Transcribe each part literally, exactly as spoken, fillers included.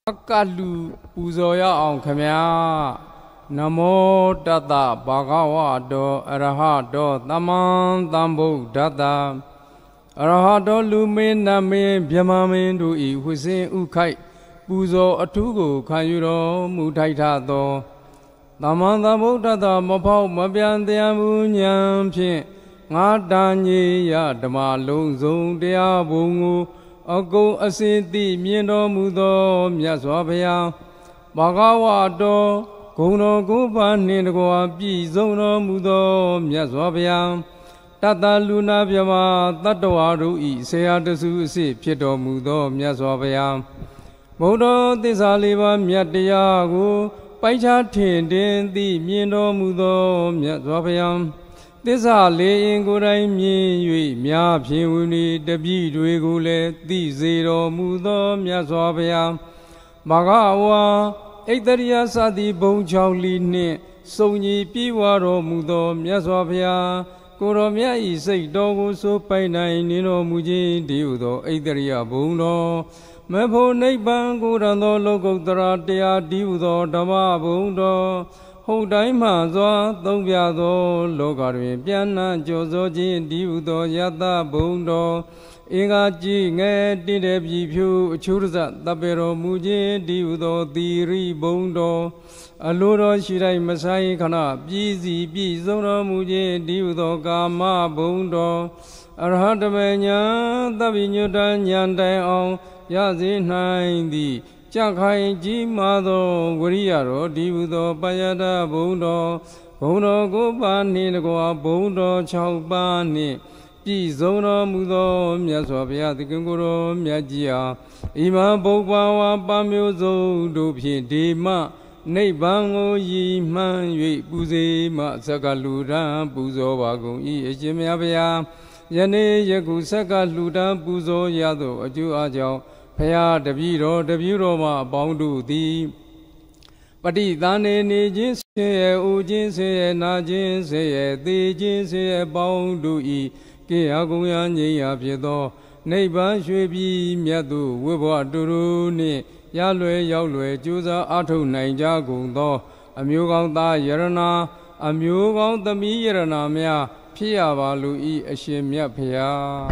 กัลลูปูโซยาองขมยานโมตัสสะภะคะวะโตอะระหะโตสัมมาสัมพุทธัสสะอะระหะโตလူမင်းနမင်းဗြဟ္မာမင်းတို့၏ဝိစင်ဥခိုက်ပူဇော်အထူးကိုခံယူတော်မူထိုက်ထသောသမ္မာသမ္ဗုဒ္ဓတ္တမဖောက်မပြန်တရားမူဉာဏ်ဖြင့်ငါတန်ကြီးရဓမ္မလုံးစုံတရားဘုံကိုအကုန်အစင်သိမြင်တော်မူသောမြတ်စွာဘုရားဘဂဝါတော်ဂုဏ်တော်ကိုးပါးနှင့်တကွာပြည့်စုံတော်မူသောမြတ်စွာဘုရားတတ္တလူနာမြမတတ္တဝါတို့ဤဆရာတစုအစစ်ဖြစ်တော်မူသောမြတ်စွာဘုရားဘုဒ္ဓသစ္စာလေးပါးမြတ်တရားကိုပိုက်ခြားထင်တင်သိမြင်တော်မူသောမြတ်စွာဘုရားသစ္စာလေးအင်ကိုယ်တိုင်မြင်၍မြားဖြင့်ဝိနည်းတပည့်တွေကိုလည်းသိစေတော်မူသောမြတ်စွာဘုရားမဂဝါဣတရိယသတိဘုံချောင်းလီနှင့်စုံညီပြေဝတော်မူသောမြတ်စွာဘုရားကိုရောမြတ်ဤစိတ်တော်ကိုစိုးပိုင်နိုင်နေတော်မူခြင်းတည်းဟုသောဣတရိယဘုံတော်မဖို့နိဗ္ဗာန်ကိုရံသောလောကုတ္တရာတရားတည်းဟုသောဓမ္မဘုံတော်ဟုတ်တိုင်းမှစွာသုံးပြသောလောကတွင်ပြန်နှံ့ကြော်စောခြင်းတည်းဟုသောယတဘုံတော်အင်္ဂါကြည်ငယ်တင့်တဲ့ပြည်ဖြူအချိုးရစတပ်ပေတော်မူခြင်းတည်းဟုသောသီရိဘုံတော်အလိုတော်ရှိတိုင်းမဆိုင်ခဏပြည်စီပြည်စုံတော်မူခြင်းတည်းဟုသောကာမဘုံတော်အရဟတမေညာသဗ္ဗညုတဉာဏ်တိုင်အောင်ရစေနိုင်သည်ကြခိုင်ကြီးမာသောဝရိယတော်တည်းဟုသောပယတဘုံတော်ဘုံတော်ကိုပါနှင့်တကွာဘုံတော်၆ပါးနှင့်ပြည့်စုံတော်မူသောမြတ်စွာဘုရားသခင်ကိုယ်တော်မြတ်ကြီးအားဣမဘုဗ္ဗဝါပမျိုးစုံတို့ဖြင့်ဒီမနိဗ္ဗာန်ကိုရည်မှန်း၍ပူဇေမဆက်ကလူတန်းပူဇော်ပါကုန်၏အရှင်မြတ်ဘုရားယနေ့ယခုဆက်ကလူတန်းပူဇော်ရသောအကျိုးအကြောင်းဘုရားတပည့်တော်တပည့်တော်မှအပေါင်းတို့သည်ပဋိသန္ဓေနေခြင်းဆင်းရဲဥခြင်းဆင်းရဲနာခြင်းဆင်းရဲသေခြင်းဆင်းရဲပေါင်းတို့၏ကိယကုံယငြိမ်းရာဖြစ်သောနိဗ္ဗာန်ရွှေပြည်မြတ်သို့ဝိဘဝတူတူနှင့်ရလွယ်ရောက်လွယ်ကြိုးစားအားထုတ်နိုင်ကြကုန်သောအမျိုးကောင်းသားယရနာအမျိုးကောင်းသမီးယရနာများဖြစ်ရပါလို၏အရှင်မြတ်ဖျား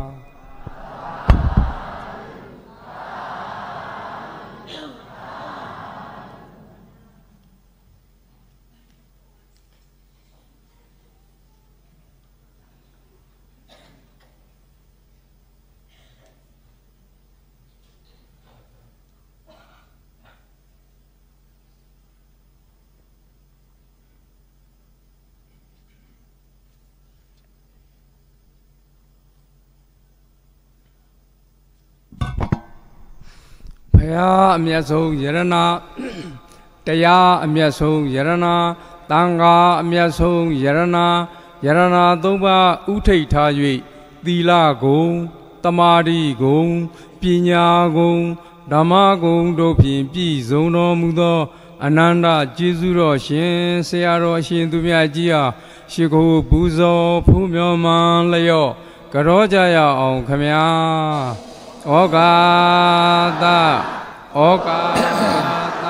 ဘုရားအမြတ်ဆုံးယရနာတရားအမြတ်ဆုံးယရနာသံဃာအမြတ်ဆုံးယရနာယရနာသုံးပါးဥထိတ်ထား၍သီလဂုဏ်တမာတိဂုဏ်ပညာဂုဏ်ဓမ္မဂုဏ်တို့ဖြင့်ပြည့်စုံတော်မူသောအနန္တကျေးဇူးတော်ရှင်ဆရာတော်အရှင်သူမြတ်ကြီးအားရှိခိုးပူဇော်ဖူးမြော်မှန်လျော့ကြောကြရအောင်ခမညာဩကာသဩကာသ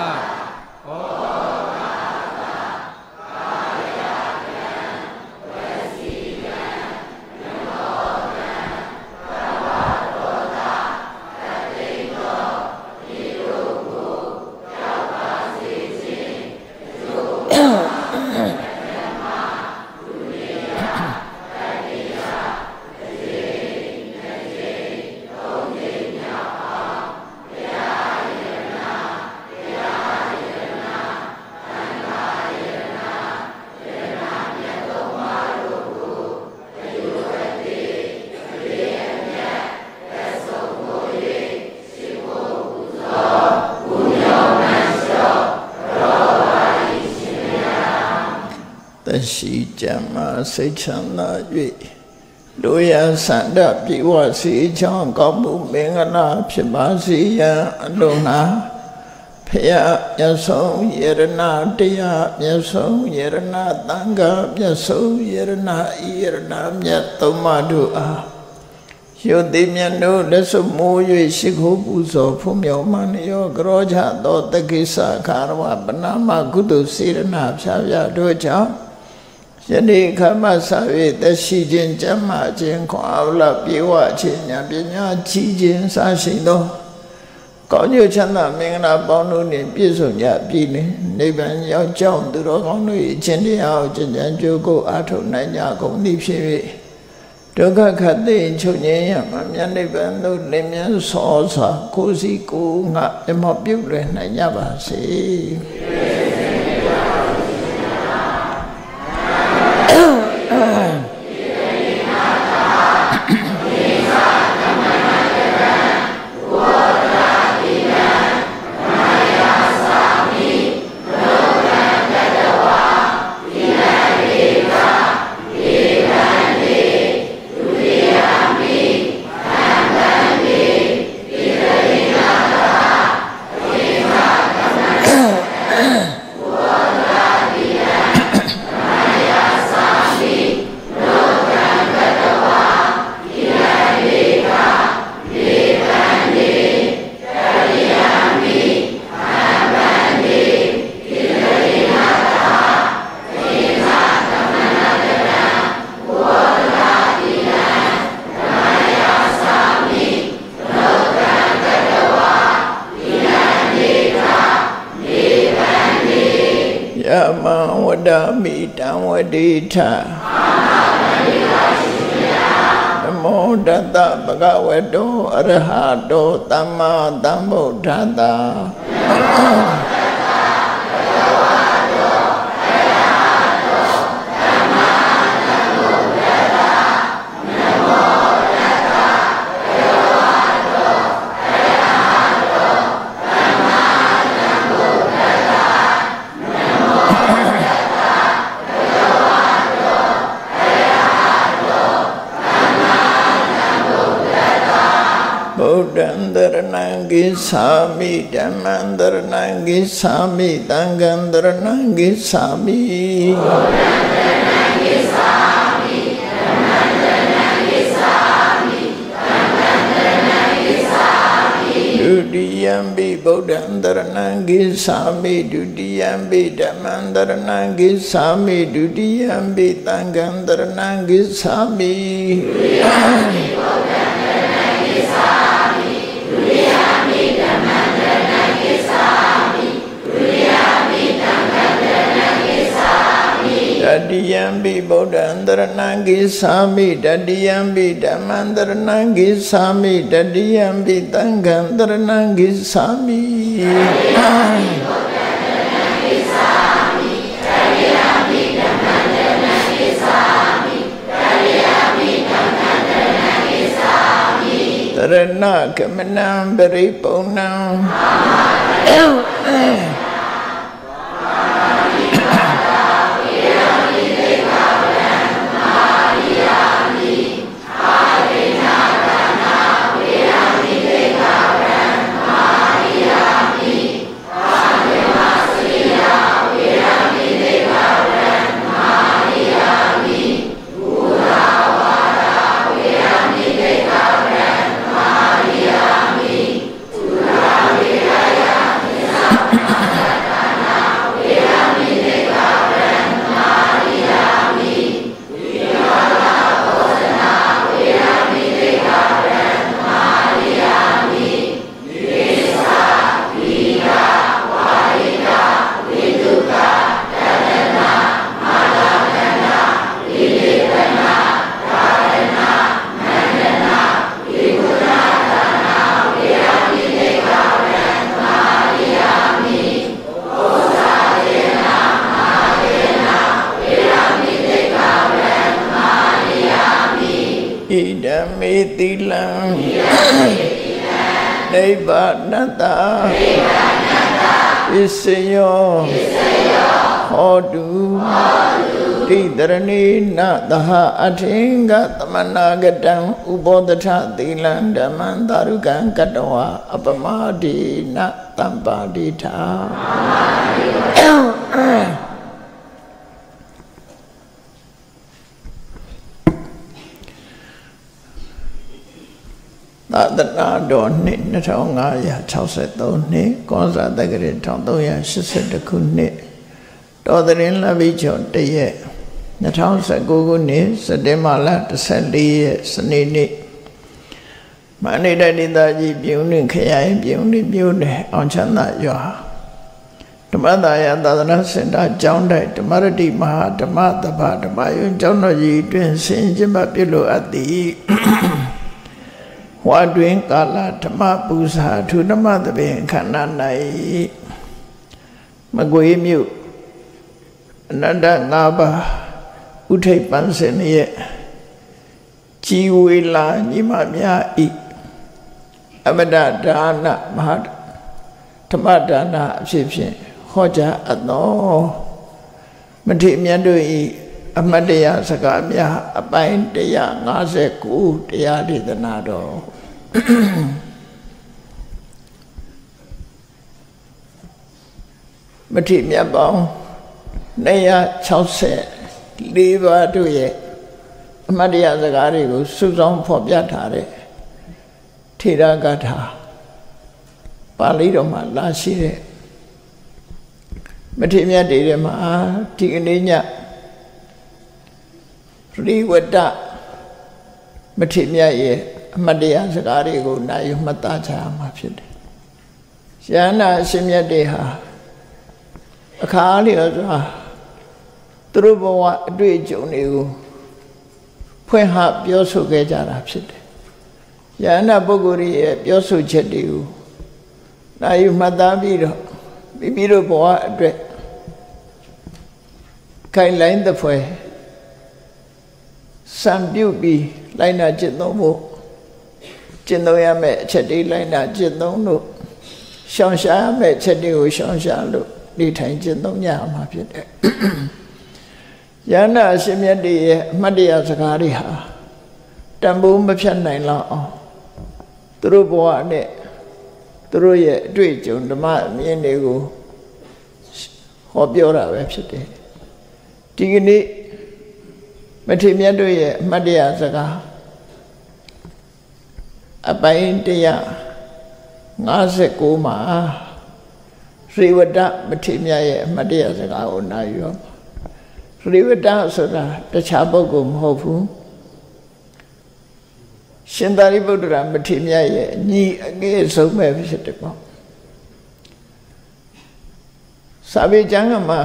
ရှိကြမှာစိတ်ချမ်းသာ၍တို့ရဆန္ဒပြေဝစေချောင်းကောင်းမှုမင်္ဂလာဖြစ်ပါစေရန်အလုံးနာဖယားမြတ်ဆုံးယရနာတရားမြတ်ဆုံးယရနာသံဃာမြတ်ဆုံးယရနာဤယရနာမြတ်သုံးပါးတို့အားယောတိမြတ်တို့လက်စွပ်မိုး၍ရှိခိုးပူဇော်ဖူးမြော်မှန်ရောကရောချသောတက္ကိစ္စခါရဝပနာမကုသိုလ်စေရနာဖြာဖြာတို့ကြောင့်ယနေ့ခမဆာ၍တရှိခြင်းကျမ်းမာခြင်းခွန်အားလပြေဝခြင်းဉာဏ်ပညာကြီးခြင်းစရှိသောကောင်းကျိုးချမ်းသာမင်္ဂလာပေါင်းတို့နှင့်ပြည့်စုံကြပြီလေနိဗ္ဗာန်ရောက်ကြောင်းသူတော်ကောင်းတို့၏အခြင်းတရားကိုကျင့်ကြံကြိုးကိုအားထုတ်နိုင်ကြကုန်သည်ဖြစ်၍ဒုက္ခခတ်သိချုပ်ငြိမ်းရမှမြတ်နိဗ္ဗာန်သို့လင်းမြန်စောစွာကိုယ်စီကိုယ်ငါအမောပြုလွယ်နိုင်ကြပါစေမိတံဝတိထနမောတတဗုဒ္ဓဝတ္တောအရဟတောသမ္မာသမ္ဗုဒ္ဓတ္တကိသာမိဓမ္မံတရဏံကိသာမိသံဃံတရဏံကိသာမိဒုတိယံပိဗုဒ္ဓံတရဏံကိသာမိဒုတိယံပိဓမ္မံတရဏံကိသာမိဒုတိယံပိသံဃံတရဏံကိသာမိတတိယံပိဗုဒ္ဓံတရဏံကိသာမိတတိယံပိဓမ္မံတရဏံကိသာမိတတိယံပိသံဃံတရဏံကိသာမိတရဏကမနံပရိပုံဏံမေတိလံနိဗ္ဗာနတပစ္စယောဟောတုတိတရဏိနသဟအထင်္ဂသမနာကတံဥပောတထသီလံဓမ္မံသာရုကံကတဝါအပမဒိနတမ္ပါဒိထာသာသနာတော်နှစ်နှစ်ထောင်ငါးရာခြောက်ဆယ်သုံးနှစ်ကောဇာတက္ကရာတစ်ထောင်သုံးရာရှစ်ဆယ်တစ်ခုနှစ်တော်သရင်လဘိကျော်တရက်နှစ်ထောင်ဆယ်ကိုခုနှစ်စက်တင်ဘာလတစ်ဆယ်လေးရက်စနေနေ့မန္တလေးဒေသကြီးပြုံးနှင့်ခရိုင်ပြုံးနှင့်မြို့နယ်အောင်ချမ်းသာရွာဓမ္မသာယသာသနာစင်တာကျောင်းတိုက်ဓမ္မရတိမဟာဓမ္မတပဓမ္မယုံကျောင်းတော်ကြီးတွင်ဆင်ကျင်းပပြုလို့အပ်သည်ဝါတွင်ကာလဓမ္မပူဇာထူဓမ္မသဘင်ခန္ဓာ၌မကွေးမြို့အနန္တငါးပါးဥထိပ်ပန်းစင်ရဲ့ကြည်ဝေလာညီမများဤအမတဒါနမဟာဓမ္မဒါနအဖြစ်ဖြင့်ဟောကြားအပ်သောမထေရမြတ်တို့ဤအမတ်တရားစကားများအပိုင်းone fifty-nineတရားဒေသနာတော်မထေရမြတ်ပေါင်းtwo sixty-fourပါးတို့ရဲ့အမတ်တရားစကားတွေကိုစုဆောင်းဖော်ပြထားတဲ့ထေရဂါထာပါဠိတော်မှာလာရှိတဲ့မထေရမြတ်တွေမှာဒီကနေ့ညရိဝတ္တမထေရမြတ်ရဲ့အမတ်တရားစကားတွေကိုနာယူမှတ်သားကြရမှာဖြစ်တယ်။ယန္နာအရှင်မြတ်တွေဟာအခါလျော်စွာသူတို့ဘဝအတွေ့အကြုံတွေကိုဖွင့်ဟပြောဆိုခဲ့ကြတာဖြစ်တယ်။ယန္နာပုဂ္ဂိုလ်ရဲ့ပြောဆိုချက်တွေကိုနာယူမှတ်သားပြီးတော့မိမိတို့ဘဝအတွက်ခိုင်လိုင်းတဲ့ဖွယ်စံပြုပြီးလိုက်နာကျင့်သုံးဖို့ကျင့်သုံးရမယ့်အချက်တွေလိုက်နာကျင့်သုံးလို့ရှောင်ရှားရမယ့်အချက်တွေကိုရှောင်ရှားလို့နေထိုင်ကျင့်သုံးကြရမှာဖြစ်တယ်။ယန္နာအရှင်မြတ်တွေရဲ့အမှတ်တရစကားတွေဟာတန်ဖိုးမဖြတ်နိုင်လောက်အောင်သူတို့ဘဝနဲ့သူတို့ရဲ့အတွေ့အကြုံဓမ္မအမြင်တွေကိုဟောပြောတာပဲဖြစ်တယ်။ဒီကနေ့မထေရမြတ်တို့ရဲ့အမှတ်တရစကားအပိုင်းone fifty-nineမှာရိဝတ္တမထေရမြတ်ရဲ့အမှတ်တရစကားကိုနာယူရမှာရိဝတ္တဆိုတာတခြားပုဂ္ဂိုလ်မဟုတ်ဘူးရှင်သာရိပုတ္တရာမထေရမြတ်ရဲ့ညီအငယ်ဆုံးပဲဖြစ်တယ်ပေါ့စာပေကျမ်းမှာ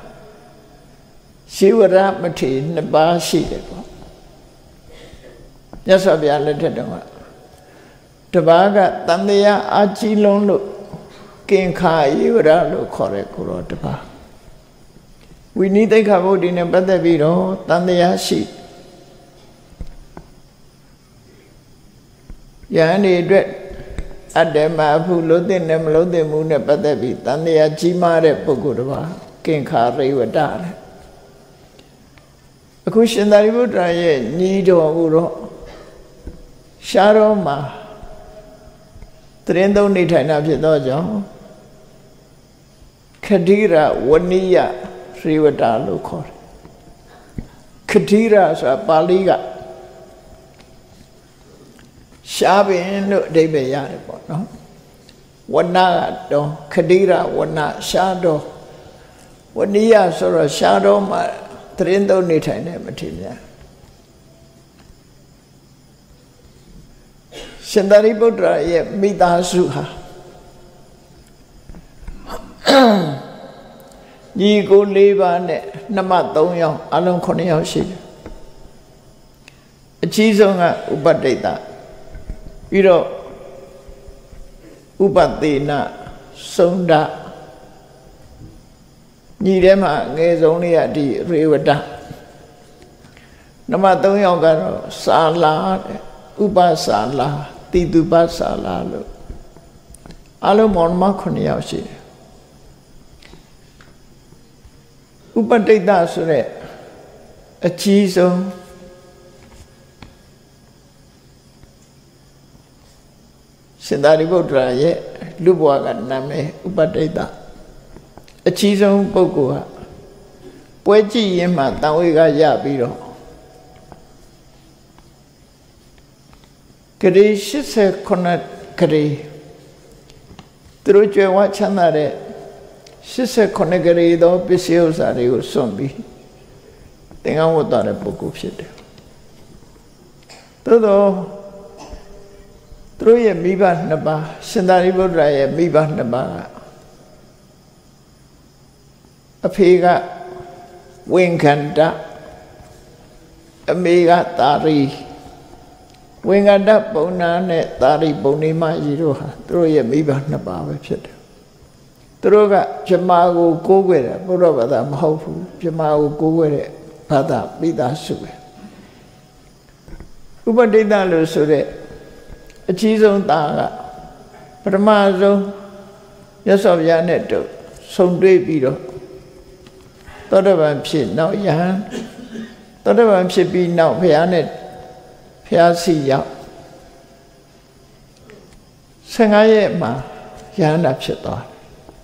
ရှိဝရမထေရနှစ်ပါးရှိတယ်ပေါ့မြတ်စွာဘုရားလက်ထက်တုန်းကတပါးကတန်တရားအာကြီးလုံးလို့ကင်ခာယေဝရလို့ခေါ်တဲ့ကိုရောတပါးဝိနည်းသိက္ခာပုဒ်ဒီနဲ့ပတ်သက်ပြီးတော့တန်တရားရှိယဟန်ဒီအတွက်အတ္တမအဖို့လို့တဲ့နဲ့မလို့တဲ့မှုနဲ့ပတ်သက်ပြီးတန်တရားကြီးမားတဲ့ပုဂ္ဂိုလ်တပါးကင်ခာရိဝတ္တတဲ့အခုရှင်သာရိပုတ္တရာရဲ့ညီတော်ကိုတော့ရှားတော်မှာတရင်သုံးနေထိုင်တာဖြစ်သောကြောင့်ခတိရဝနိယရိဝတ္တလို့ခေါ်တယ်ခတိရဆိုတာပါဠိကရှားပင်လို့အဓိပ္ပာယ်ရတယ်ပေါ့နော်ဝနကတော့ခတိရဝနရှားတော်ဝနိယဆိုတော့ရှားတော်မှာတရင်သုံးနေထိုင်တဲ့မထေရမြတ်ရှင်သာရိပုတ္တရာရဲ့မိသားစုဟာညီကို၄ပါးနဲ့နှမ၃ယောက်အလုံး9ယောက်ရှိတယ်အကြီးဆုံးကဥပတိတ္တပြီးတော့ဥပသေနစုံဒညီထဲမှာငယ်ဆုံးလေးကဒီရေဝတ္တနှမ၃ယောက်ကတော့စာလာတဲ့ဥပစာလာတိတုပစာလာလို့အလုံးမောင်နှမ9ယောက်ရှိတယ်ဥပတိတ္တဆိုတဲ့အကြီးဆုံးရှင်သာရိပုတ္တရာရဲ့လူဘဝကနာမည်ဥပတိတ္တအကြီးဆုံးပုဂ္ဂိုလ်ကပွဲကြည့်ရင်မှတန်ဝေကရပြီးတော့ကรีชิเสคนนัดกรีตรุจวัชนาเรชิเสคนนัดกรีโดปิเสียวสาริอุสมบีแต่งเอาตัวเรปุกุพิเดตัวโตตรุยมีบ้านนับสินดาริบุตรายมีบ้านนับอภิกะเวงขันตะอเมกะตารีเวงขันตะปุณณะเนตารีปุณิมาจีโร่ฮะตรุยมีบ้านนับไปพิเดตรุกะจมากูกู้เวรบุรุษบัดามหาภูจมากูกู้เวรบัดาปิดาสุเวอุปติตาลุสุเรอชีสงตากะปรมาสงยศวญาเนตุทรงด้วยပြီးတော့သောတပန်ဖြစ်နောက်ယဟန်သောတပန်ဖြစ်ပြီးနောက်ဘုရားနဲ့ဘုရားစီရောက်ဆယ်ငါးရက်မှာယဟန္တာဖြစ်သွားတယ်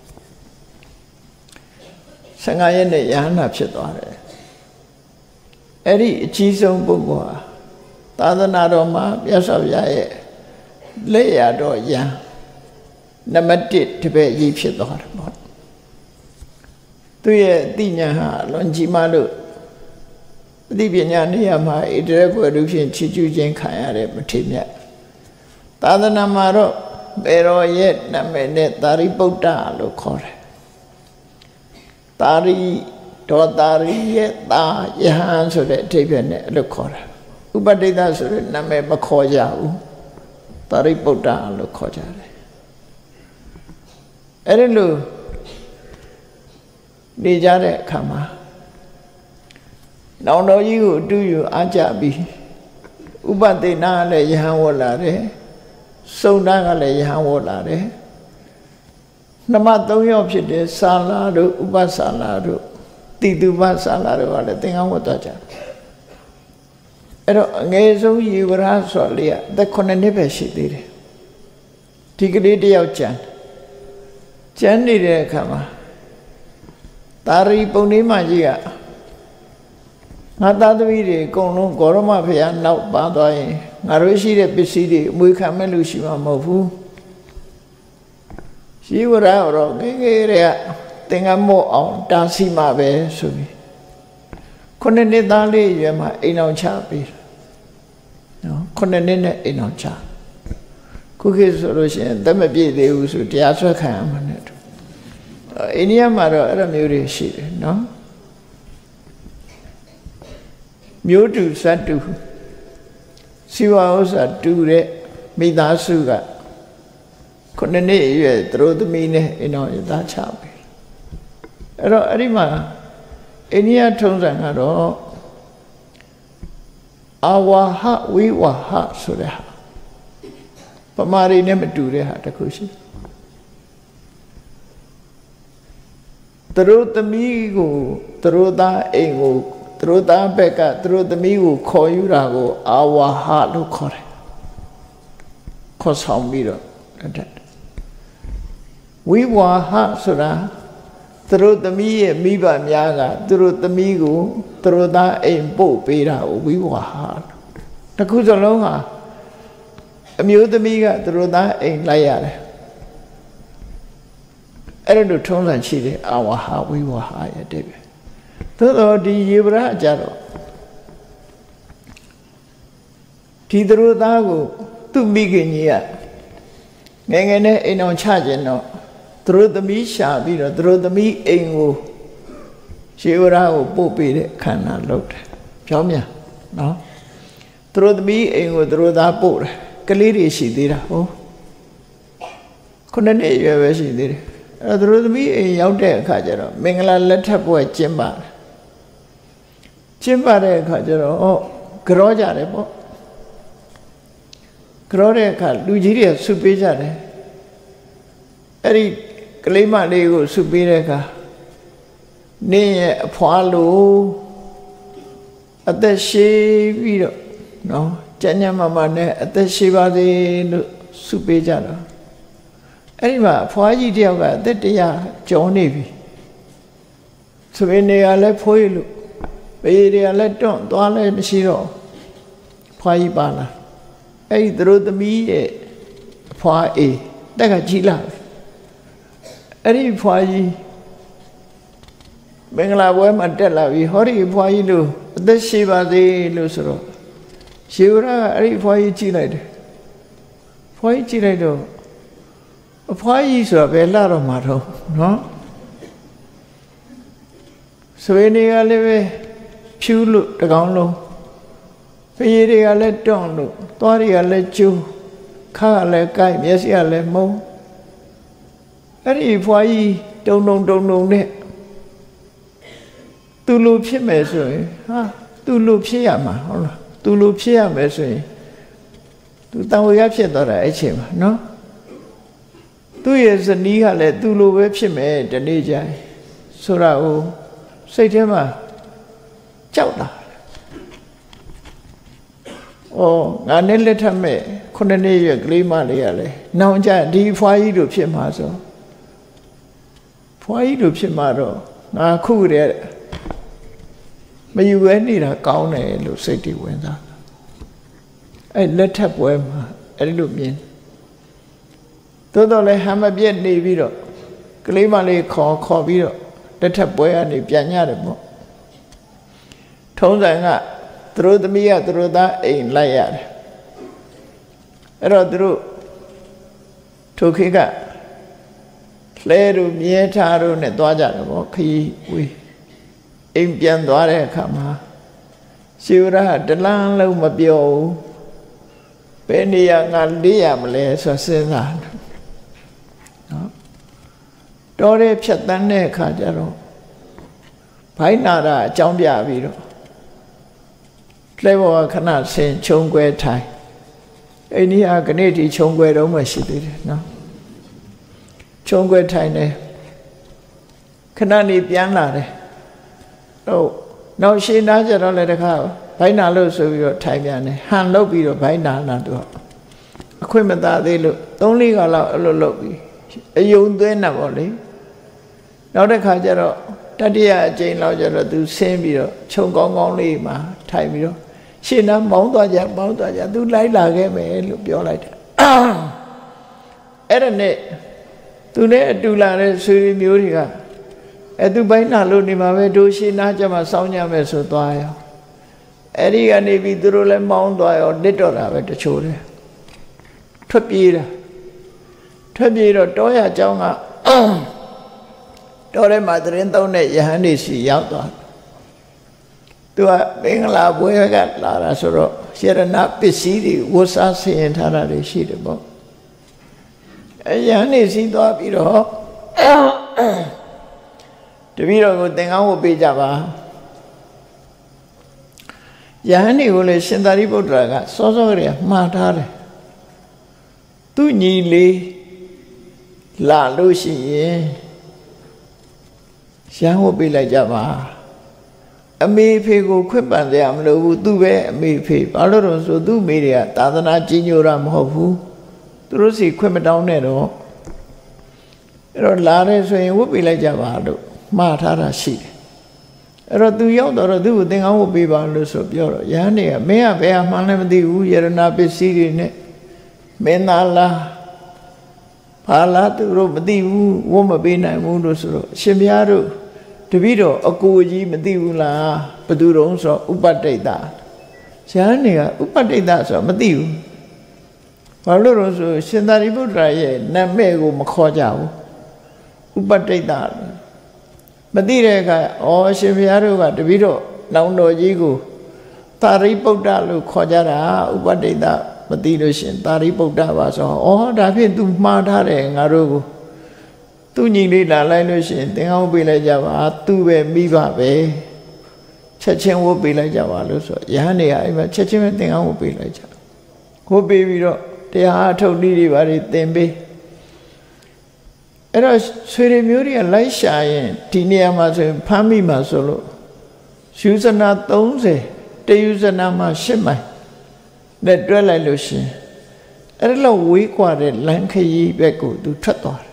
ဆယ်ငါးရက်နဲ့ယဟန္တာဖြစ်သွားတယ်အဲ့ဒီအကြီးဆုံးပုဂ္ဂိုလ်ဟာသာသနာတော်မှာမြတ်စွာဘုရားရဲ့လက်ရတော်ယံနံပါတ်တစ်တပည့်ကြီးဖြစ်သွားတယ်ပေါ့သူရဲ့အသိဉာဏ်ဟာလွန်ကြီးမားလို့အသိပညာနေရာမှာဣတရကွယ်လူဖြင့်ချီးကျူးခြင်းခံရတဲ့မထေမြတ်သာသနာမှာတော့ဘေရောရဲ့နာမည်နဲ့သာရိပုတ္တလို့ခေါ်တယ်သာရိဒေါသာရိရဲ့သာယဟန်ဆိုတဲ့အဓိပ္ပာယ်နဲ့အဲ့လိုခေါ်တာဥပတိတ္တဆိုတဲ့နာမည်မခေါ်ကြဘူးသာရိပုတ္တလို့ခေါ်ကြတယ်အဲ့ဒီလိုနေကြတဲ့အခါမှာနောင်တော်ကြီးကိုအတူယူအားကြပြီးဥပတိနာကလည်းယဟန်ဝတ်လာတယ်စုံတန်းကလည်းယဟန်ဝတ်လာတယ်နှမသုံးယောက်ဖြစ်တဲ့ဆာလာတို့ဥပဆာလာတို့တိတုပဆာလာတို့ကလည်းသင်္ကန်းဝတ်သွားကြတယ်အဲ့တော့အငယ်ဆုံးယေဝရဆိုလေးကအသက်ခုနှစ်နှစ်ပဲရှိသေးတယ်ဒီကလေးတယောက်ကျန်ကျန်နေတဲ့အခါမှာသာရိပုဏ္ဏိမကြီးကငါသားသမီးတွေအကုန်လုံးဂေါရမဘုရားနောက်ပါသွားရင်ငါတို့ရှိတဲ့ပစ္စည်းတွေအမွေခံမဲ့လို့ရှိမှာမဟုတ်ဘူးယေဝရရောငယ်ငယ်တွေကသင်္ကန်းမို့အောင်တားဆီးမှာပဲဆိုပြီးခုနှစ်နှစ်သားလေးရွယ်မှာအိမ်အောင်ချပေးနော်ခုနှစ်နှစ်နဲ့အိမ်အောင်ချခုခေတ်ဆိုလို့ရှိရင်သက်မပြည့်သေးဘူးဆိုတရားဆွဲခံရမှာနဲ့တူအိန္ဒိယမှာတော့အဲ့လိုမျိုးတွေရှိတယ်နော်မျိုးတူဇတ်တူစီဝါဥစ္စာတူတဲ့မိသားစုကခုနှစ်နှစ်အရွယ်သူတို့သမီးနဲ့အိမ်အောင်ရသားချပေးအဲ့တော့အဲ့ဒီမှာအိန္ဒိယထုံးစံကတော့အာဝါဟဝိဝါဟဆိုတဲ့ဟာပမာရီနဲ့မတူတဲ့ဟာတခုရှိသူတို့သမီးကိုသူတို့သားအိမ်ကိုသူတို့သားဘက်ကသူတို့သမီးကိုခေါ်ယူတာကိုအာဝါဟလို့ခေါ်တယ်ခေါ်ဆောင်ပြီးတော့ဝိဝါဟဆိုတာသူတို့သမီးရဲ့မိဘများကသူတို့သမီးကိုသူတို့သားအိမ်ပို့ပေးတာကိုဝိဝါဟတစ်ခုစလုံးဟာအမျိုးသမီးကသူတို့သားအိမ်လိုက်ရတယ်အဲ့လိုထုံးစံရှိတယ်အာဝါဟဝိဝါဟရဲ့တဲ့ပဲသို့တော့ဒီယေဗရအကြတော့ဒီသူတို့သားကိုသူ့မိခင်ကြီးကငယ်ငယ်နဲ့အိမ်အောင်ချခြင်းတော့သူတို့သမီးရှာပြီးတော့သူတို့သမီးအိမ်ကိုယေဗရကိုပို့ပေးတဲ့ခန္ဓာလုပ်တယ်ပြောင်းမြန်နော်သူတို့သမီးအိမ်ကိုသူတို့သားပို့တယ်ကလေးတွေရှိသေးတာဟုတ်ခုနှစ်နှစ်ရွယ်ပဲရှိသေးတယ်အဲ့တော့သူတို့သမီးအိမ်ရောက်တဲ့အခါကျတော့မင်္ဂလာလက်ထပ်ပွဲကျင်းပါတယ်ကျင်းပတဲ့အခါကျတော့ကြောကြတယ်ပေါ့ကြောတဲ့အခါလူကြီးတွေဆုပေးကြတယ်အဲ့ဒီကလေးမလေးကိုဆုပေးတဲ့အခါနင်းရဲ့အဖွားလို့အသက်ရှည်ပြီးတော့နော်ကျန်ညမမနဲ့အသက်ရှည်ပါစေလို့ဆုပေးကြတော့အဲ့ဒီမှာအဖွားကြီးတယောက်ကအသက်တရာကျော်နေပြီဆိုရင်နေရာလဲဖိုးရလို့ဘေးတွေကလည်းတွန့်သွားလဲမရှိတော့ဖွားကြီးပါလာအဲ့ဒီသူတို့သမီးရဲ့အဖွားအေးတက်ကကြီးလာအဲ့ဒီဖွားကြီးမင်္ဂလာပွဲမှာတက်လာပြီဟောဒီဖွားကြီးလို့အသက်ရှိပါသေးလို့ဆိုတော့ရှေဝရကအဲ့ဒီဖွားကြီးကြည့်လိုက်တယ်ဖွားကြီးကြည့်လိုက်တော့အဖွားကြီးဆိုတာဘယ်လာတော့မှာတော့နော်ဆွေနေကလည်းပဲဖြူလို့တကောင်လုံးဖေးတွေကလည်းတွန့်လို့သွားတွေကလည်းကျူးခါကလည်းကိုက်မျက်စိကလည်းမုံအဲ့ဒီဖွားကြီးတုံတုံတုံတုံနဲ့သူလိုဖြစ်မယ်ဆိုရင်ဟာသူလိုဖြစ်ရမှာဟုတ်လားသူလိုဖြစ်ရမယ်ဆိုရင်သူတန်ဝေရဖြစ်သွားတာအဲ့ချိန်မှာနော်သူ့ရဲ့ဇနီးကလည်းသူလိုပဲဖြစ်မယ်တနေ့ကျရင်ဆိုတာကိုစိတ်ထဲမှာကြောက်တာအော်ငါနဲ့လက်ထပ်မဲ့ခုနှစ်နှစ်ရွယ်ကလေးမလေးရလဲနောင်ကြဒီဖွားကြီးတို့ဖြစ်မှာဆိုဖွားကြီးတို့ဖြစ်မှာတော့ငါခုတည်းမယူပဲနေတာကောင်းတယ်လို့စိတ်တွေဝင်စားအဲ့လက်ထပ်ပွဲမှာအဲ့လိုမြင်သို့တော်လည်းဟမ်းမပြည့်နေပြီးတော့ကလေးမလေးခေါ်ခေါ်ပြီးတော့လက်ထပ်ပွဲကနေပြန်ညတယ်ပေါ့ထုံးစံကသူတို့သမီးကသူတို့သားအိမ်လိုက်ရတယ်အဲ့တော့သူတို့ထိုခေတ်ကလဲတို့မြဲထားတို့နဲ့သွားကြတယ်ပေါ့ခီးဝေးအိမ်ပြန်သွားတဲ့အခါမှာရှေဝရကတလန်းလုံးမပြောဘူးဘယ်နေရာငါလေးရမလဲဆိုစဉ်းစားနော်တော်တဲ့ဖြတ်တန်းတဲ့အခါကျတော့ဘိုင်းနာတာအကြောင်းပြပြီးတော့လဲဘောကခဏဆင်ခြုံကွဲထိုင်အိန္ဒိယကနေ့ဒီခြုံကွဲတော့မှရှိသေးတယ်နော်ခြုံကွဲထိုင်တယ်ခဏနေပြန်လာတယ်ဟုတ်နောက်ရှင်းသားကြတော့လည်းတခါဘိုင်းနာလို့ဆိုပြီးတော့ထိုင်ပြန်တယ်ဟန်လုတ်ပြီးတော့ဘိုင်းနာလာတော့အခွင့်မသာသေးလို့သုံးလေးကလောက်အဲ့လိုလုပ်ပြီးအယုံသွင်းတာပေါ့လေနောက်တစ်ခါကျတော့တတိယအကြိမ်လောက်ကျတော့သူဆင်းပြီးတော့ခြုံကောင်းကောင်းလေးမှာထိုင်ပြီးတော့ရှင်းသားမောင်းသွားကြမောင်းသွားကြသူလိုက်လာခဲ့မယ်လို့ပြောလိုက်တယ်အဲ့ဒါနဲ့သူနဲ့အတူလာတဲ့ဆွေမျိုးတွေကအဲသူဘိုင်းနာလို့နေမှာပဲတို့ရှင်းသားကြမှာစောင်းကြမယ်ဆိုသွားရောအဲ့ဒီကနေပြီးသူတို့လည်းမောင်းသွားရောလစ်တော့တာပဲတချို့တယ်ထွက်ပြေးတာထွက်ပြေးတော့တောရအကြောင်းကတောထဲမှာသရင်သုံးတဲ့ယဟန်နေစီရောက်သွားသူကမင်္ဂလာပွဲကလာတာဆိုတော့ရှရဏပစ္စည်းတွေဝတ်စားဆင်ထားတာတွေရှိတယ်ပေါ့အဲယဟန်နေစီသွားပြီးတော့တပည့်တော်ကိုသင်္ကန်းဝတ်ပေးကြပါယဟန်နေကိုလည်းရှင်သာရိပုတ္တရာကစောစောကတည်းကမှားထားတယ်သူညီလေးလာလို့ရှိရင်ရန်ဝတ်ပေးလိုက်ကြပါအမေဖေကိုခွင့်ပန်စရာမလိုဘူးသူပဲအမေဖေဘာလို့တော့ဆိုသူ့မိတွေကသာသနာကြီးညိုတာမဟုတ်ဘူးသူတို့စီခွင့်မတောင်းနဲ့တော့အဲ့တော့လာတယ်ဆိုရင်ဝတ်ပေးလိုက်ကြပါလို့မှားထားတာရှိတယ်အဲ့တော့သူရောက်တော့သူ့ကိုသင်္ကန်းဝတ်ပေးပါလို့ဆိုပြောတော့ရဟန်းတွေကမင်းကဘယ်ဟာမှန်းလည်းမသိဘူးယရဏပစ္စည်းတွေနဲ့မင်းသားလားဘာလားသူတို့မသိဘူးဝတ်မပေးနိုင်ဘူးလို့ဆိုတော့အရှင်ဘုရားတို့တပည့်တော်အကိုကြီးမသိဘူးလားဘသူတုံးဆိုဥပတ္တိတရဟန်းတွေကဥပတ္တိတဆိုတော့မသိဘူးဘာလို့လို့ဆိုရှင်သာရိပုတ္တရာရဲ့နာမည်ကိုမခေါ်ကြဘူးဥပတ္တိတမသိတဲ့အခါဩအရှင်ဘုရားတို့ကတပည့်တော်နောင်တော်ကြီးကိုသာရိပုတ္တလို့ခေါ်ကြတာဥပတ္တိတမသိလို့ရှင်သာရိပုတ္တပါဆိုဩဒါဖြင့် तू မှားထားတယ်ငါတို့ကိုသူညီလေးလာလိုက်လို့ရှင်သင်္ကန်းဝတ်ပေးလိုက်ကြပါသူပဲမိဘပဲချက်ချင်းဝတ်ပေးလိုက်ကြပါလို့ဆိုရဟန်းတွေကအဲ့မှာချက်ချင်းပဲသင်္ကန်းဝတ်ပေးလိုက်ကြဝတ်ပေးပြီးတော့တရားအထုတ်နည်းတွေပါတွေသင်ပေးအဲ့တော့ဆွေတွေမျိုးတွေကလိုက်ရှာရင်ဒီနေရာမှာဆိုရင်ဖမ်းမိမှာဆိုလို့ယူဇနာသုံးဆယ်တယူဇနာမှာရှစ်မိုင်နဲ့တွဲလိုက်လို့ရှင်အဲ့လိုဝေးกว่าတဲ့လမ်းခရီးဘက်ကိုသူထွက်သွားတယ်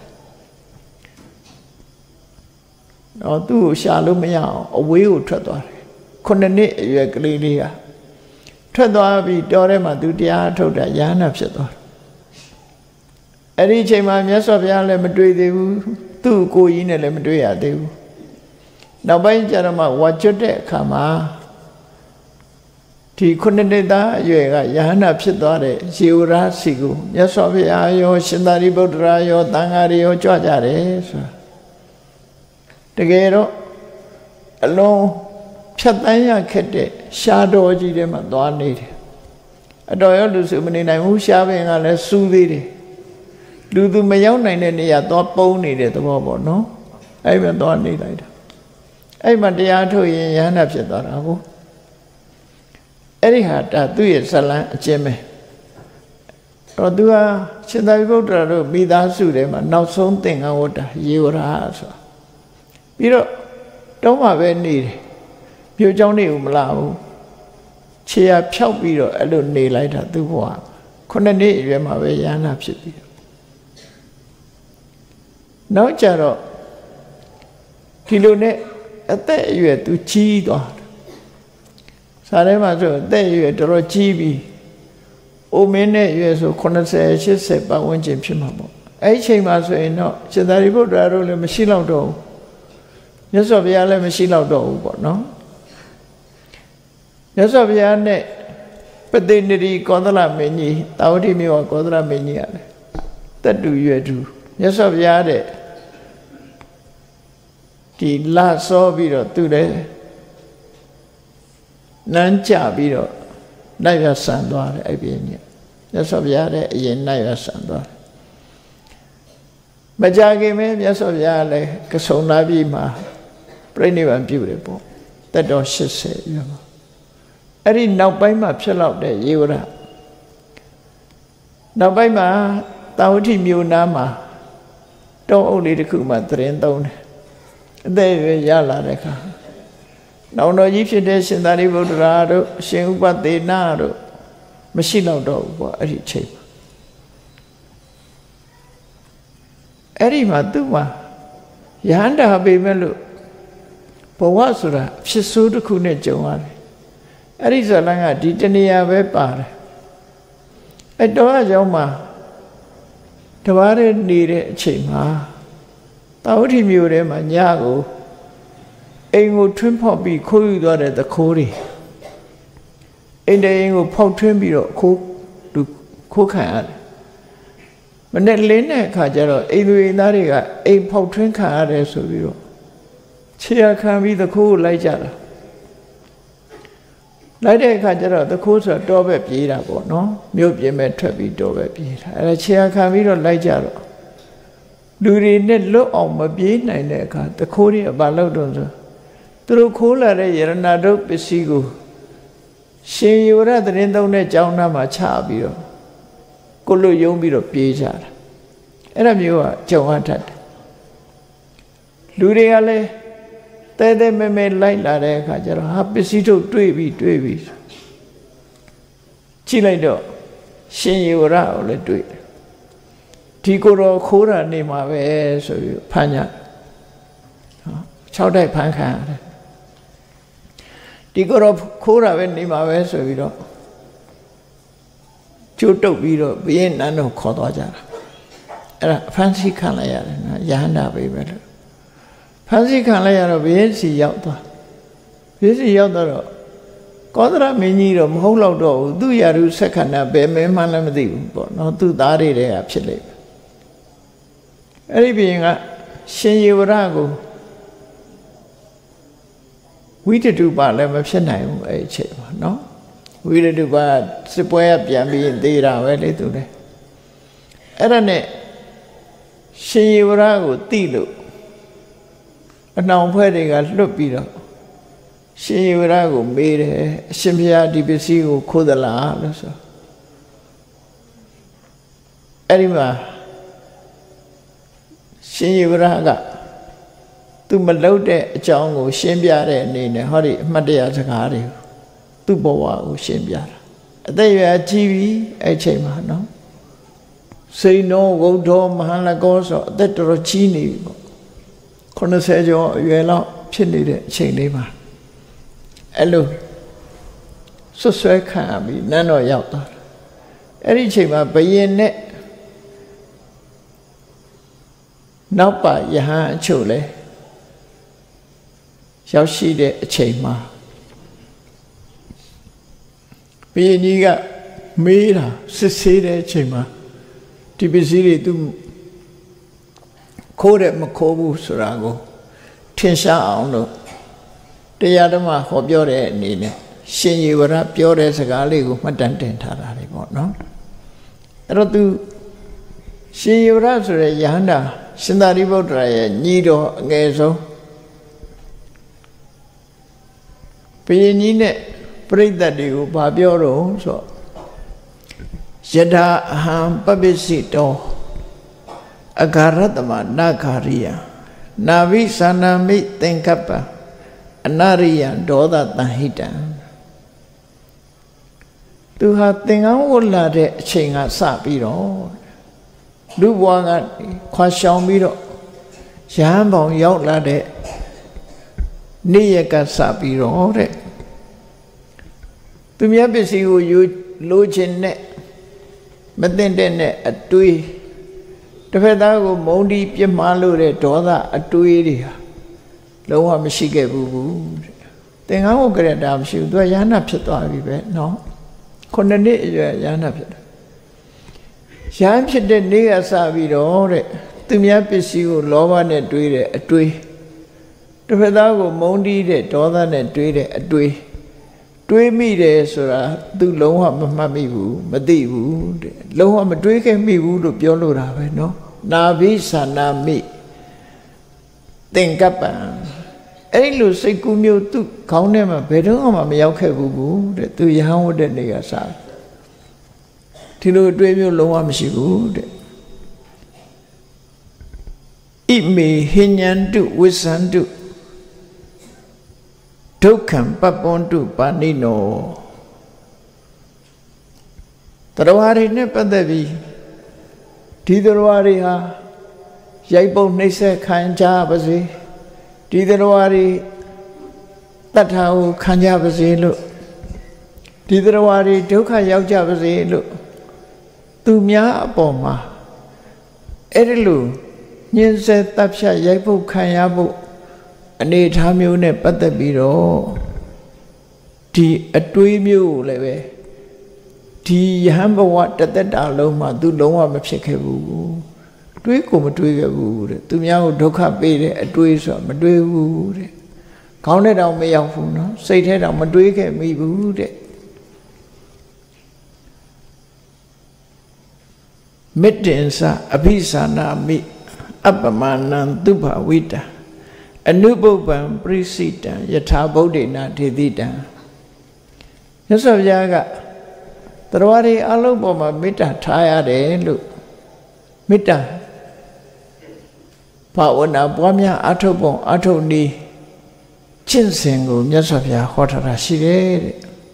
။တော့သူ့ကိုရှာလို့မရအောင်အဝေးကိုထွက်သွားတယ်။ခုနှစ်နှစ်အရွယ်ကလေးလေးကထွက်သွားပြီးတောထဲမှာသူတရားထုတ်တာယဟန္တာဖြစ်သွားတယ်အဲ့ဒီအချိန်မှာမြတ်စွာဘုရားလည်းမတွေ့သေးဘူးသူ့ကိုယ်ကြီးနဲ့လည်းမတွေ့ရသေးဘူးနောက်ပိုင်းကျတော့မှဝါကျွတ်တဲ့အခါမှာဒီခုနှစ်နှစ်သားအရွယ်ကယဟန္တာဖြစ်သွားတဲ့ယေဝရစီကိုမြတ်စွာဘုရားရောရှင်သာရိပုတ္တရာရောသံဃာတွေရောကြွကြတယ်ဆိုတာတကယ်တော့အလုံးဖြတ်တန်းရခက်တဲ့ရှားတော်ကြီးထဲမှာသွားနေတယ်အတော်ရောလူစုမနေနိုင်ဘူးရှားပင်ကလည်းစူးသေးတယ်လူသူမရောက်နိုင်တဲ့နေရာသွားပုန်းနေတဲ့သဘောပေါ့နော်အဲ့မှာသွားနေလိုက်တာအဲ့မှာတရားထုတ်ရင်ယဟန္တာဖြစ်သွားတာကိုအဲ့ဒီဟာဒါသူ့ရဲ့ဇလံအကျဉ်းပဲတော့သူဟာရှင်သာရိပုတ္တရာတို့မိသားစုထဲမှာနောက်ဆုံးသင်္ကန်းဝတ္တယေဝရဆိုတာပြီးတော့တုံးမှာပဲနေတယ်မြို့เจ้าနေဦးမလာဘူးခြေရဖြောက်ပြီးတော့အဲ့လိုနေလိုက်တာသူ့ဘဝခုနှစ်နှစ်အရွယ်မှာပဲယဟန္တာဖြစ်ပြီးနောက်ကြတော့ဒီလိုနဲ့အသက်အရွယ်သူကြီးသွားတယ်စာထဲမှာဆိုအသက်အရွယ်တော်တော်ကြီးပြီးအိုမင်းနဲ့အရွယ်ဆို80 80ပတ်ဝန်းကျင်ဖြစ်မှာပေါ့အဲ့ဒီအချိန်မှာဆိုရင်တော့ရှင်သာရိပုတ္တရာတို့လည်းမရှိတော့တော့ဘူးမြတ်စွာဘုရားလည်းမရှိတော့တော့ဘူးပေါ့နော်မြတ်စွာဘုရားနဲ့ပတိနရီကောသလမင်းကြီးတာဝတိမြို့ကောသလမင်းကြီးရတယ်တက်တူရွယ်တူမြတ်စွာဘုရားတဲ့ဒီလာစောပြီးတော့သူလည်းနန်းကြပြီးတော့နိုင်ရဆန်သွားတယ်အဲ့ပြင်းကြီးမြတ်စွာဘုရားတဲ့အရင်နိုင်ရဆန်သွားတယ်မကြခင်ပဲမြတ်စွာဘုရားလည်းကဆုံနာပြည်မှာပြိဋိဘံပြုတယ်ပေါ့တက်တော်80ရွယ်မှာအဲ့ဒီနောက်ပိုင်းမှာဖြစ်လောက်တဲ့ယေဝရနောက်ပိုင်းမှာတာဝတိမြို့နားမှာတောအုပ်လေးတစ်ခုမှသရင်သုံးတယ်အသက်ရွယ်ရလာတဲ့အခါနောင်တော်ကြီးဖြစ်တဲ့ရှင်သာရိပုတ္တရာတို့ရှင်ဥပသေနတို့မရှိတော့တော့ဘူးပေါ့အဲ့ဒီအချိန်မှာအဲ့ဒီမှာသူ့မှာယဟန္တာပေမဲ့လို့ဘဝဆိုတာဖြစ်ဆိုးတစ်ခုနဲ့ကြုံရတယ်အဲ့ဒီဇာလန်ကဒီတနေရာပဲပါတယ်အဲ့တော့အကြောင်းမှာတပါးတဲ့နေတဲ့အချိန်မှာတာဝတိမြို့ထဲမှာညကိုအိမ်ကိုထွင်းဖောက်ပြီးခိုးယူသွားတဲ့သခိုးတွေအိမ်တဲ့အိမ်ကိုဖောက်ထွင်းပြီးတော့ခိုးလူခိုးခံရတယ်မနေ့လင်းတဲ့အခါကျတော့အိမ်သူအိမ်သားတွေကအိမ်ဖောက်ထွင်းခံရတယ်ဆိုပြီးတော့ခြေရခံပြီးသခိုးကိုလိုက်ကြတာလိုက်တဲ့အခါကျတော့သခိုးဆိုတော့ပဲပြေးတာပေါ့နော်မြို့ပြင်မဲ့ထွက်ပြီးတော့ပဲပြေးတာအဲခြေရခံပြီးတော့လိုက်ကြတော့လူတွေနဲ့လွတ်အောင်မပြေးနိုင်တဲ့အခါသခိုးတွေဘာလုပ်တော့ဆိုသူတို့ခိုးလာတဲ့ယရဏတုပစ္စည်းကိုရှင်ယေဝရသရင်သုံးတဲ့ကျောင်းသားမှာချပြီးတော့ကိုလွတ်ယုံပြီးတော့ပြေးကြတာအဲ့ဒါမျိုးကကြုံရတတ်တယ်လူတွေကလည်းတဲတဲမဲမဲလိုက်လာတဲ့အခါကျတော့ဟာပစ္စည်းထုတ်တွေ့ပြီးတွေ့ပြီးကြည့်လိုက်တော့ရှင်ယေဝရကိုလည်းတွေ့တယ်ဒီကိုယ်တော်ခိုးတာနေမှာပဲဆိုပြီးဖမ်းကြနော်၆တိုက်ဖမ်းခံရတယ်ဒီကိုယ်တော်ခိုးတာပဲနေမှာပဲဆိုပြီးတော့ကျိုးတုပ်ပြီးတော့ဘုရင်နန်းတော်ခေါ်သွားကြတာအဲ့ဒါဖမ်းဆီးခံလိုက်ရတယ်နော်ယဟန္တာပဲပဲလို့ဖမ်းဆီးခံလိုက်ရတော့ဘုရင်စီရောက်သွားဘုရင်စီရောက်တော့ကောသရမင်းကြီးတော့မဟုတ်တော့တော့ဘူးသူ့ရာထူးဆက်ခဏဘယ်မင်းမှလည်းမသိဘူးပေါ့နော်သူ့သားတွေတည်းကဖြစ်လိမ့်မယ်အဲ့ဒီဘုရင်ကရှင်ယေဝရကိုဝိတတုပလည်းမဖြစ်နိုင်ဘူးအဲ့ဒီအချိန်မှာနော်ဝိတတုပစစ်ပွဲကပြန်ပြီးသေးတာပဲလေသူလည်းအဲ့ဒါနဲ့ရှင်ယေဝရကိုတိလို့အနှောင်ဖွဲ့တွေကလွတ်ပြီးတော့ရှင်ယေဝရကိုမေးတယ်အရှင်ဘုရားဒီပစ္စည်းကိုခိုးသလားလို့ဆိုအဲ့ဒီမှာရှင်ယေဝရကသူမလုပ်တဲ့အကြောင်းကိုရှင်းပြတဲ့အနေနဲ့ဟောဒီအမှတ်တရစကားတွေသူ့ဘဝကိုရှင်းပြတာအသက်ရွယ်ကြီးပြီအဲ့ချိန်မှာနော်စိန်နောဂုတ်တော်မဟာလကောဆိုအသက်တော်တော်ကြီးနေပြီပေါ့80ကျော်အရွယ်လောက်ဖြစ်နေတဲ့အချိန်လေးမှာအဲ့လိုဆွဆွဲခံရပြီးနန်းတော်ရောက်သွားတယ်အဲ့ဒီအချိန်မှာဘယင်နဲ့နောက်ပါယဟန်အချို့လဲရောက်ရှိတဲ့အချိန်မှာဘယင်ကြီးကမေးတာစစ်ဆေးတဲ့အချိန်မှာဒီပစ္စည်းတွေသူခိုးတယ်မခိုးဘူးဆိုတာကိုထင်ရှားအောင်လို့တရားဓမ္မဟောပြောတဲ့အနေနဲ့ရှင်ယေဝရပြောတဲ့စကားလေးကိုမှတ်တမ်းတင်ထားတာလေပေါ့နော်အဲ့တော့သူရှင်ယေဝရဆိုတဲ့ယဟန္တာရှင်သာရိပုတ္တရာရဲ့ညီတော်အငယ်ဆုံးဘုရင်ကြီးနဲ့ပရိသတ်တွေကိုဗာပြောတော့ဆိုယထာအဟံပပိစိတောအဂါရတမနာဂါရိယနာဝိသနာမိသင်္ကပ္ပအနာရိယဒေါသတန်ဟိတံသူဟာသင်္ကန်းဝတ်လာတဲ့အချိန်ကစပြီးတော့လူဘွားကခွာရှောင်ပြီးတော့ရဟန်းပေါင်ရောက်လာတဲ့နေ့ရက်ကစပြီးတော့တဲ့သူမြတ်ပစ္စည်းကိုယူလိုချင်တဲ့မသိတဲ့နဲ့အတွေးတစ်ဖက်သားကိုမုန်းတီးပြစ်မှားလို့တဲ့ဒေါသအတွေးတွေဟာလုံးဝမရှိခဲ့ဘူးတဲ့သင်္ကန်းဝတ်ကြတဲ့တာမရှိဘူးသူကရဟန္တာဖြစ်သွားပြီပဲနော်ခုနှစ်နှစ်အရွယ်ရဟန္တာဖြစ်တယ်ရဟန်းဖြစ်တဲ့နေ့ကစပြီးတော့တဲ့သူများပစ္စည်းကိုလောဘနဲ့တွေးတဲ့အတွေးတစ်ဖက်သားကိုမုန်းတီးတဲ့ဒေါသနဲ့တွေးတဲ့အတွေးတွေးမိတယ်ဆိုတာသူလုံးဝမမှတ်မိဘူးမသိဘူးတဲ့လုံးဝမတွေးခဲ့မိဘူးလို့ပြောလို့တာပဲနော်နာဘိသနာမိသင်္ကပ္ပံအဲ့လိုစိတ်ကူးမျိုးသူခေါင်းထဲမှာဘယ်တော့မှမရောက်ခဲ့ဘူးတဲ့သူရဟန်းဝတ်တဲ့နေရာစားဒီလိုအတွေးမျိုးလုံးဝမရှိဘူးတဲ့ဣမေဟိညန္တုဝိသန္တုဒုက္ခံပပ္ပွန်တုပါဏိနောတရားတွေနဲ့ပတ်သက်ပြီးဒီတရားတွေဟာရိုက်ပုတ်နှိမ့်ဆက်ခံကြပါစေဒီတရားတွေတတ်ထာကိုခံကြပါစေလို့ဒီတရားတွေဒုက္ခရောက်ကြပါစေလို့သူများအပေါ်မှာအဲ့ဒီလိုညှင်းဆဲတပ်ဖြတ်ရိုက်ပုတ်ခံရဖို့အနေထားမျိုးနဲ့ပတ်သက်ပြီးတော့ဒီအတွေးမျိုးကိုလည်းပဲဒီယဟန်ဘဝတသက်တာလုံးမှာသူလုံးဝမဖြစ်ခဲ့ဘူးတွေးကိုမတွေးခဲ့ဘူးတဲ့သူများကိုဒုက္ခပေးတဲ့အတွေးဆိုတာမတွေးဘူးတဲ့ခေါင်းထဲတောင်မရောက်ဘူးနော်စိတ်ထဲတောင်မတွေးခဲ့မိဘူးတဲ့မေတ္တင်္စအภิသနာမိအပ္ပမနံသုဘဝိတံအနုပုပ္ပံပရိစိတံယထာဗုဒ္ဓေနထေတိတံမြတ်စွာဘုရားကတရားတွေအလုံးပေါ်မှာမေတ္တာထားရတယ်လို့မေတ္တာဘာဝနာပွားများအထုပ်ပုံအထုပ်နည်းကျင့်စဉ်ကိုမြတ်စွာဘုရားဟောထားတာရှိတယ်တဲ့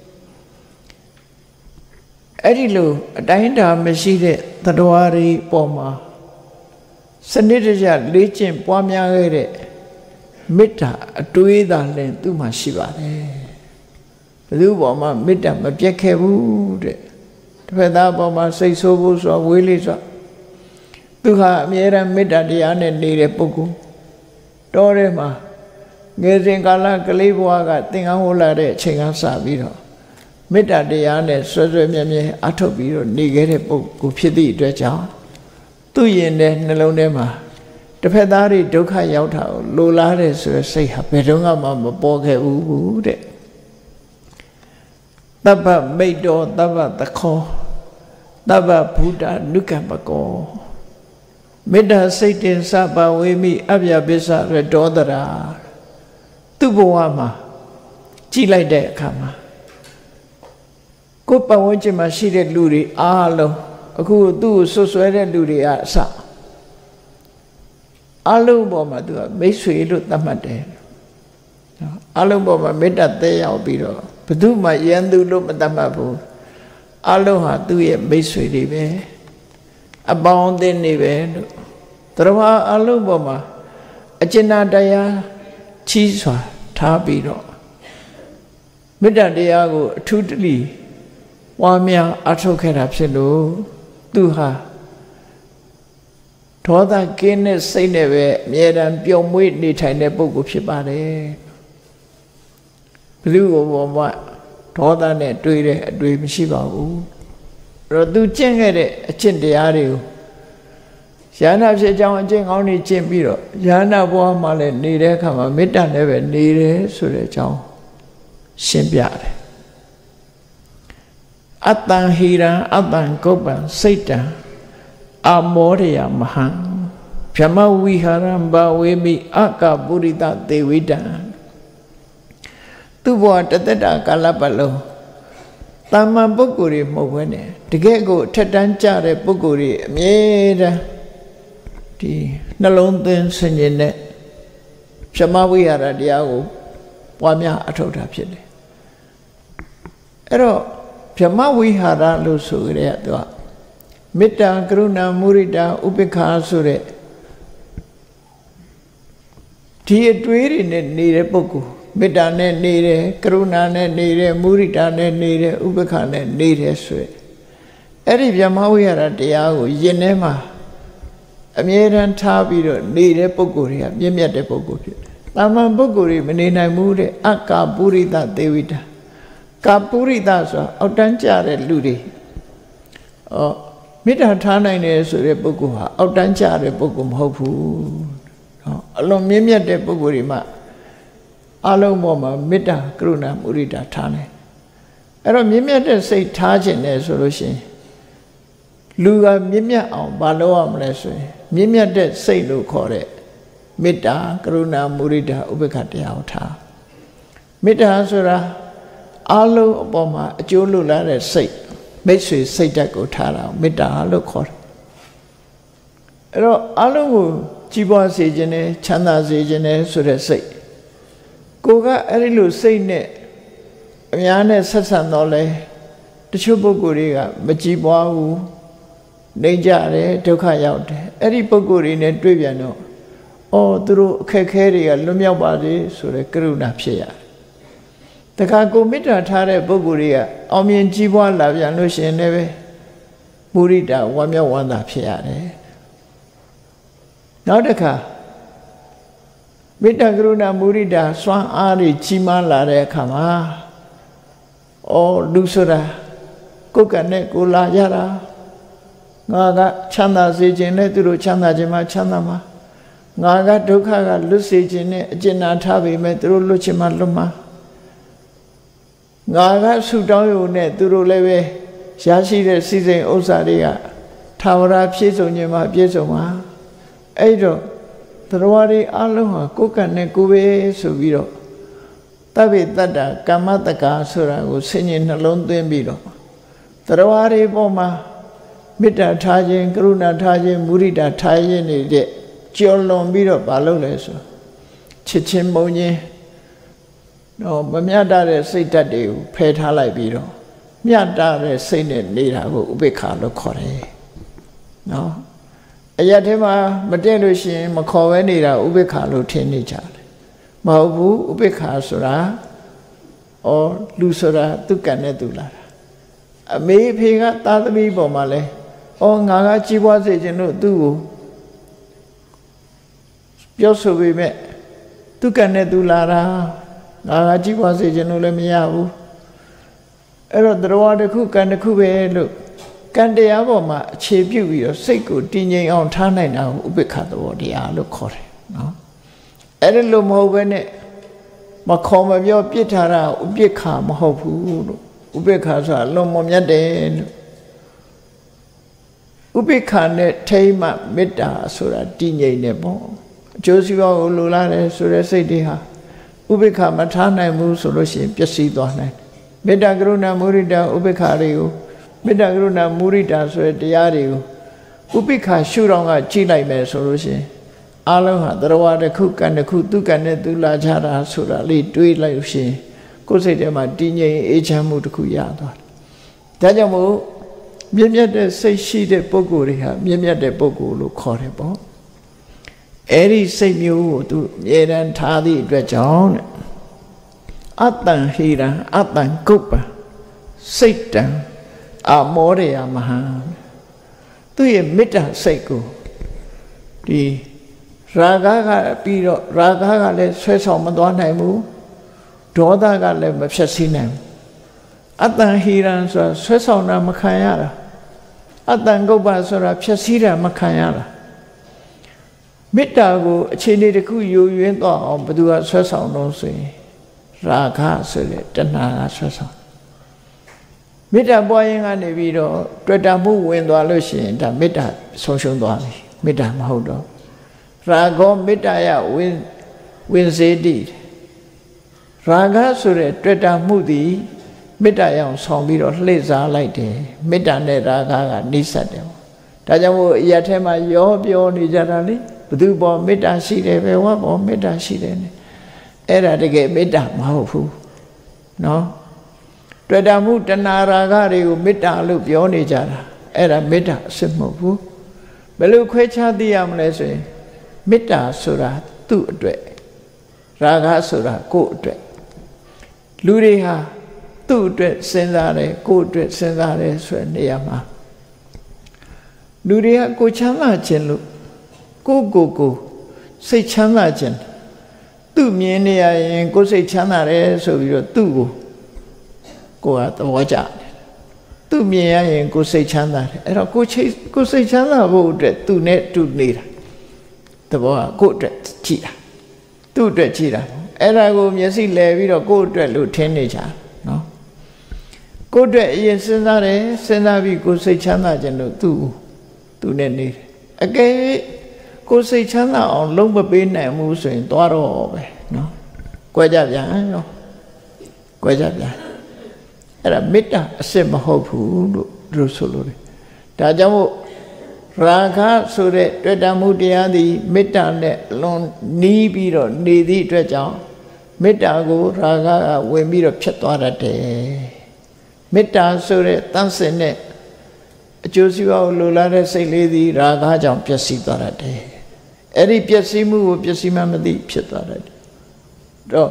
အဲ့ဒီလိုအတိုင်းအတာမရှိတဲ့တရားတွေပေါ်မှာစနစ်တကျလေ့ကျင့်ပွားများခဲ့တဲ့မေတ္တာအတွေးသာလည်းသူ့မှာရှိပါတယ်ဘယ်သူပေါ်မှာမေတ္တာမပြတ်ခဲ့ဘူးတဲ့တစ်ဖက်သားပေါ်မှာစိတ်ဆိုးဖို့ဆိုဝေးလေးဆိုသူဟာအမြဲတမ်းမေတ္တာတရားနဲ့နေတဲ့ပုဂ္ဂိုလ်တောထဲမှာငယ်စဉ်ကာလကလေးဘဝကသင်္ကန်းဝတ်လာတဲ့အချိန်ကစပြီးတော့မေတ္တာတရားနဲ့ဆွဲဆွဲမြဲမြဲအထုတ်ပြီးတော့နေခဲ့တဲ့ပုဂ္ဂိုလ်ဖြစ်သည့်အတွက်ကြောင့်သူ့ရင်ထဲနှလုံးထဲမှာတစ်ဖက်သားတွေဒုက္ခရောက်တာကိုလိုလားတဲ့ဆိုရယ်စိတ်ဟာဘယ်တော့မှမပေါ်ခဲ့ဘူးတဲ့တပ္ပမိတ်တော်တပ္ပသခောတပ္ပဘုဒ္ဓနုကမ္ပကောမေတ္တာစိတ်တင်စပါဝေမိအဗျပစ္စရဒေါသရာသူ့ဘဝမှာကြည့်လိုက်တဲ့အခါမှာကိုယ်ပတ်ဝန်းကျင်မှာရှိတဲ့လူတွေအားလုံးအခုသူ့ကိုဆွဆွဲတဲ့လူတွေကအစအလုံးပေါ်မှာသူကမိတ်ဆွေလို့သတ်မှတ်တယ်နော်အလုံးပေါ်မှာမေတ္တာသက်ရောက်ပြီးတော့ဘယ်သူမှရန်သူလို့မသတ်မှတ်ဘူးအလုံးဟာသူ့ရဲ့မိတ်ဆွေတွေပဲအပေါင်းအသင်းတွေပဲလို့တရားအလုံးပေါ်မှာအကျဉ်းတရားချီးစွာထားပြီးတော့မမေတ္တာတရားကိုအထူးတလီဝါများအထောက်ခဲ့တာဖြစ်လို့သူဟာဒေါသကင်းတဲ့စိတ်နဲ့ပဲအမြဲတမ်းပျော်မွေ့နေထိုင်တဲ့ပုဂ္ဂိုလ်ဖြစ်ပါတယ်ဘယ်သူကိုမှဒေါသနဲ့တွေ့တဲ့အတွေ့မရှိပါဘူးအဲ့တော့သူကျင့်ခဲ့တဲ့အကျင့်တရားတွေကိုယန္နာဖြစ်ကြောင်းအကျင့်ကောင်းတွေကျင့်ပြီးတော့ယန္နာဘဝမှာလည်းနေတဲ့အခါမှာမေတ္တာနဲ့ပဲနေတယ်ဆိုတဲ့အကြောင်းရှင်းပြတယ်အတ္တံဟိရံအတ္တံကုပ္ပံစိတ်တံအမောရယမဟံဗြဟ္မဝိဟာရံဘဝေမိအကပုရိသသေဝိတံသူ့ဘဝတသက်တာကာလပတ်လုံးတာမန်ပုဂ္ဂိုလ်တွေမဟုတ်ဘဲနဲ့တကယ်ကိုထက်တန်းကြတဲ့ပုဂ္ဂိုလ်တွေအမြဲတမ်းဒီနှလုံးသွင်းဆင်ခြင်တဲ့ဗြဟ္မဝိဟာရတရားကိုပွားများအထောက်ထားဖြစ်တယ်အဲ့တော့ဗြဟ္မဝိဟာရလို့ဆိုကြတဲ့သူကမေတ္တာကရုဏာမုဒိတာဥပေက္ခာဆိုတဲ့ဒီအတွေးတွေနဲ့နေတဲ့ပုဂ္ဂိုလ်မေတ္တာနဲ့နေတယ်ကရုဏာနဲ့နေတယ်မုဒိတာနဲ့နေတယ်ဥပေက္ခာနဲ့နေတယ်ဆိုရယ်အဲ့ဒီဗြဟ္မဝိဟာရတရားကိုယင်ထဲမှာအမြဲတမ်းထားပြီးတော့နေတဲ့ပုဂ္ဂိုလ်တွေကမြင့်မြတ်တဲ့ပုဂ္ဂိုလ်ဖြစ်တယ်။တာမန်ပုဂ္ဂိုလ်တွေမနေနိုင်ဘူးတဲ့အကာပုရိသသေဝိတာကာပုရိသဆိုတာအောက်တန်းကျတဲ့လူတွေ။အော်မေတ္တာထားနိုင်တယ်ဆိုတဲ့ပုဂ္ဂိုလ်ဟာအောက်တန်းကျတဲ့ပုဂ္ဂိုလ်မဟုတ်ဘူး။ဟောအလွန်မြင့်မြတ်တဲ့ပုဂ္ဂိုလ်တွေမှာအလုံးပေါ်မှာမေတ္တာကရုဏာမုဒိတာထားနိုင်။အဲ့တော့မြင့်မြတ်တဲ့စိတ်ထားခြင်းနဲ့ဆိုလို့ရှိရင်လူကမြင့်မြတ်အောင်ဘာလုပ်ရမလဲဆိုရင်မြင့်မြတ်တဲ့စိတ်လို့ခေါ်တဲ့မေတ္တာကရုဏာမုဒိတာဥပေက္ခတရားကိုထားမေတ္တာဆိုတာအလုံးအပေါ်မှာအကျိုးလိုလားတဲ့စိတ်မိတ်ဆွေစိတ်ဓာတ်ကိုထားတာမေတ္တာလို့ခေါ်တယ်အဲ့တော့အလုံးကိုကြီးပွားစေခြင်းနဲ့ချမ်းသာစေခြင်းနဲ့ဆိုတဲ့စိတ်ကိုကအဲ့ဒီလိုစိတ်နဲ့အများနဲ့ဆက်ဆံတော့လဲတချို့ပုဂ္ဂိုလ်တွေကမကြည်ပွားဘူးနေကြတယ်ဒုက္ခရောက်တယ်အဲ့ဒီပုဂ္ဂိုလ်တွေနဲ့တွေ့ပြန်တော့အော်သူတို့အခက်ခဲတွေကလွတ်မြောက်ပါစေဆိုတဲ့ကရုဏာဖြစ်ရတယ်တခါကိုမေတ္တာထားတဲ့ပုဂ္ဂိုလ်တွေကအောင်မြင်ကြီးပွားလာပြန်လို့ရှိရင်လည်းပဲမုဒိတာဝမ်းမြောက်ဝမ်းသာဖြစ်ရတယ်နောက်တစ်ခါမေတ္တာကရုဏာမုဒိတာစွမ်းအားတွေကြီးမားလာတဲ့အခါမှာအော်လူဆိုတာကိုယ်ကနဲ့ကိုလာရတာငါကချမ်းသာစေခြင်းနဲ့သူတို့ချမ်းသာခြင်းမှာချမ်းသာမှာငါကဒုက္ခကလွတ်စေခြင်းနဲ့အကျဉ်းနာထားပေမဲ့သူတို့လွတ်ခြင်းမှာလွတ်မှာငါကဆူတောင်းရုံနဲ့သူတို့လည်းပဲရရှိတဲ့စီစဉ်ဥစ္စာတွေကထာဝရပြည့်စုံခြင်းမှာပြည့်စုံမှာအဲ့တော့တရားတွေအလုံးဟာကိုယ်ကနဲ့ကိုယ်ပဲဆိုပြီးတော့တဗ္ဗေတ္တကမ္မတက္ကာဆိုတာကိုဆင်ញင်နှလုံးသွင်းပြီးတော့တရားတွေပေါ်မှာမေတ္တာထားခြင်းကရုဏာထားခြင်းမုဒိတာထားခြင်းနေတဲ့ကြော်လွန်ပြီးတော့မလုပ်လဲဆိုချစ်ချင်းမုန်းခြင်းတော့မမြတ်တဲ့စိတ်ဓာတ်တွေကိုဖယ်ထားလိုက်ပြီးတော့မြတ်တဲ့စိတ်နဲ့နေတာကိုဥပေက္ခလို့ခေါ်တယ်နော်အရာထဲမှာမတည့်လို့ရှိရင်မခေါ်ဘဲနေတာဥပေက္ခလို့ထင်နေကြတယ်မဟုတ်ဘူးဥပေက္ခဆိုတာဩလူဆိုတာသူကံနဲ့သူလာတာအမေအဖေကသားသမီးပေါ်မှာလဲဩငါကကြီးပွားစေခြင်းလို့သူ့ကိုပြောဆိုပေမဲ့သူကံနဲ့သူလာတာငါကကြီးပွားစေခြင်းလို့လည်းမရဘူးအဲ့တော့တရားတစ်ခုကံတစ်ခုပဲလို့ကံတရားပေါ်မှာအခြေပြုပြီးတော့စိတ်ကိုတည်ငြိမ်အောင်ထားနိုင်တာကိုဥပေက္ခသဘောတရားလို့ခေါ်တယ်နော်အဲ့ဒါလို့မဟုတ်ဘဲနဲ့မခေါ်မပြောပြစ်ထားတာဥပေက္ခမဟုတ်ဘူးလို့ဥပေက္ခဆိုတာလွန်မမြတ်တယ်လို့ဥပေက္ခနဲ့ထိမ့်မှမေတ္တာဆိုတာတည်ငြိမ်နေပေါ့အကျိုးစီးပွားကိုလိုလားတယ်ဆိုတဲ့စိတ်တွေဟာဥပေက္ခမထားနိုင်ဘူးဆိုလို့ရှိရင်ပျက်စီးသွားနိုင်တယ်မေတ္တာကရုဏာမုဒိတာဥပေက္ခတွေကိုမေတ္တာကရုဏာမုဒိတာဆိုတဲ့တရားတွေကိုဥပေက္ခရှုထောင့်ကကြည့်လိုက်မယ်ဆိုလို့ရှိရင်အလုံးဟာတရားတစ်ခုကံတစ်ခုသူကံနဲ့သူလာကြတာဆိုတာလေးတွေးလိုက်လို့ရှိရင်ကိုယ်စိတ်ထဲမှာတည်ငြိမ်အေးချမ်းမှုတစ်ခုရသွားတယ်ဒါကြောင့်မို့မြင့်မြတ်တဲ့စိတ်ရှိတဲ့ပုဂ္ဂိုလ်တွေဟာမြင့်မြတ်တဲ့ပုဂ္ဂိုလ်လို့ခေါ်တယ်ပေါ့အဲ့ဒီစိတ်မျိုးကိုသူအမြဲတမ်းထားသည့်အတွက်ကြောင့်အတ္တံဟိရံအတ္တံကုပ္ပစိတ်တံအမောရယမဟာသူရဲ့မေတ္တာစိတ်ကိုဒီရာဂကပြီးတော့ရာဂကလည်းဆွဲဆောင်မသွားနိုင်ဘူးဒေါသကလည်းမဖြတ်စည်းနိုင်ဘူးအတ္တံဟိရံဆိုတာဆွဲဆောင်တာမခံရတာအတ္တံကုပ္ပဆိုတာဖြတ်စည်းတာမခံရတာမေတ္တာကိုအခြေအနေတစ်ခုယူရင်းသွားအောင်ဘယ်သူကဆွဲဆောင်လို့ဆိုရင်ရာဂဆိုတဲ့တဏှာကဆွဲဆောင်မေတ္တာပွားရင်ကနေပြီးတော့တွေ့တာမှုဝင်သွားလို့ရှိရင်ဒါမေတ္တာဆုံးရှုံးသွားပြီမေတ္တာမဟုတ်တော့ရာဂောမေတ္တာယဝင်ဝင်စေတိရာဂဆိုတဲ့တွေ့တာမှုသည်မေတ္တာရောင်ဆောင်ပြီးတော့လှည့်စားလိုက်တယ်မေတ္တာနဲ့ရာဂကနှိစက်တယ်ဒါကြောင့်မို့အရာထဲမှာရောပြောနေကြတာလေဘသူပေါ်မေတ္တာရှိတယ်ပဲဝါပေါ်မေတ္တာရှိတယ်နဲ့အဲ့ဒါတကယ်မေတ္တာမဟုတ်ဘူးနော်တွေ့တာမှုတဏှာရာဂတွေကိုမေတ္တာလို့ပြောနေကြတာအဲ့ဒါမေတ္တာအစစ်မဟုတ်ဘူးဘယ်လိုခွဲခြားသိရမလဲဆိုရင်မေတ္တာဆိုတာသူ့အတွက်ရာဂဆိုတာကိုယ့်အတွက်လူတွေဟာသူ့အတွက်စဉ်းစားတယ်ကိုယ့်အတွက်စဉ်းစားတယ်ဆိုတဲ့နေရာမှာလူတွေကကိုချမ်းသာခြင်းလို့ကိုကိုကိုစိတ်ချမ်းသာခြင်းသူ့မြင်နေရရင်ကိုစိတ်ချမ်းသာတယ်ဆိုပြီးတော့သူ့ကိုကိုကသဘောကျတယ်သူ့မြင်ရရင်ကိုစိတ်ချမ်းသာတယ်အဲ့တော့ကိုချိတ်ကိုစိတ်ချမ်းသာဖို့အတွက်သူနဲ့တူနေတာသဘောကကိုအတွက်ကြည်တာသူ့အတွက်ကြည်တာအဲ့ဒါကိုမျက်စိလဲပြီးတော့ကိုအတွက်လို့ထင်နေကြနော်ကိုအတွက်အရင်စဉ်းစားတယ်စဉ်းစားပြီးကိုစိတ်ချမ်းသာခြင်းလို့သူ့သူနဲ့နေတယ်အကယ်ကိုစိတ်ချမ်းသာအောင်လုံးမပေးနိုင်ဘူးဆိုရင်သွားတော့ပဲနော်ကြွယ်ကြပြန်ရောကြွယ်ကြပြန်အဲ့ဒါမေတ္တာအစစ်မဟုတ်ဘူးလို့တို့ဆိုလို့တယ်ဒါကြောင့်မို့ရာဂဆိုတဲ့တွေ့တာမှုတရားသည်မေတ္တာနဲ့လွန်နီးပြီးတော့နေသည့်အတွက်ကြောင့်မေတ္တာကိုရာဂကဝင်ပြီးတော့ဖြစ်သွားတတ်တယ်မေတ္တာဆိုတဲ့တန်ဆင်တဲ့အကျိုးစီးပွားကိုလိုလားတဲ့စိတ်လေးသည်ရာဂကြောင့်ပျက်စီးသွားတတ်တယ်အဲ့ဒီပျက်စီးမှုကိုပျက်စီးမှမသိဖြစ်သွားတတ်တယ်တော့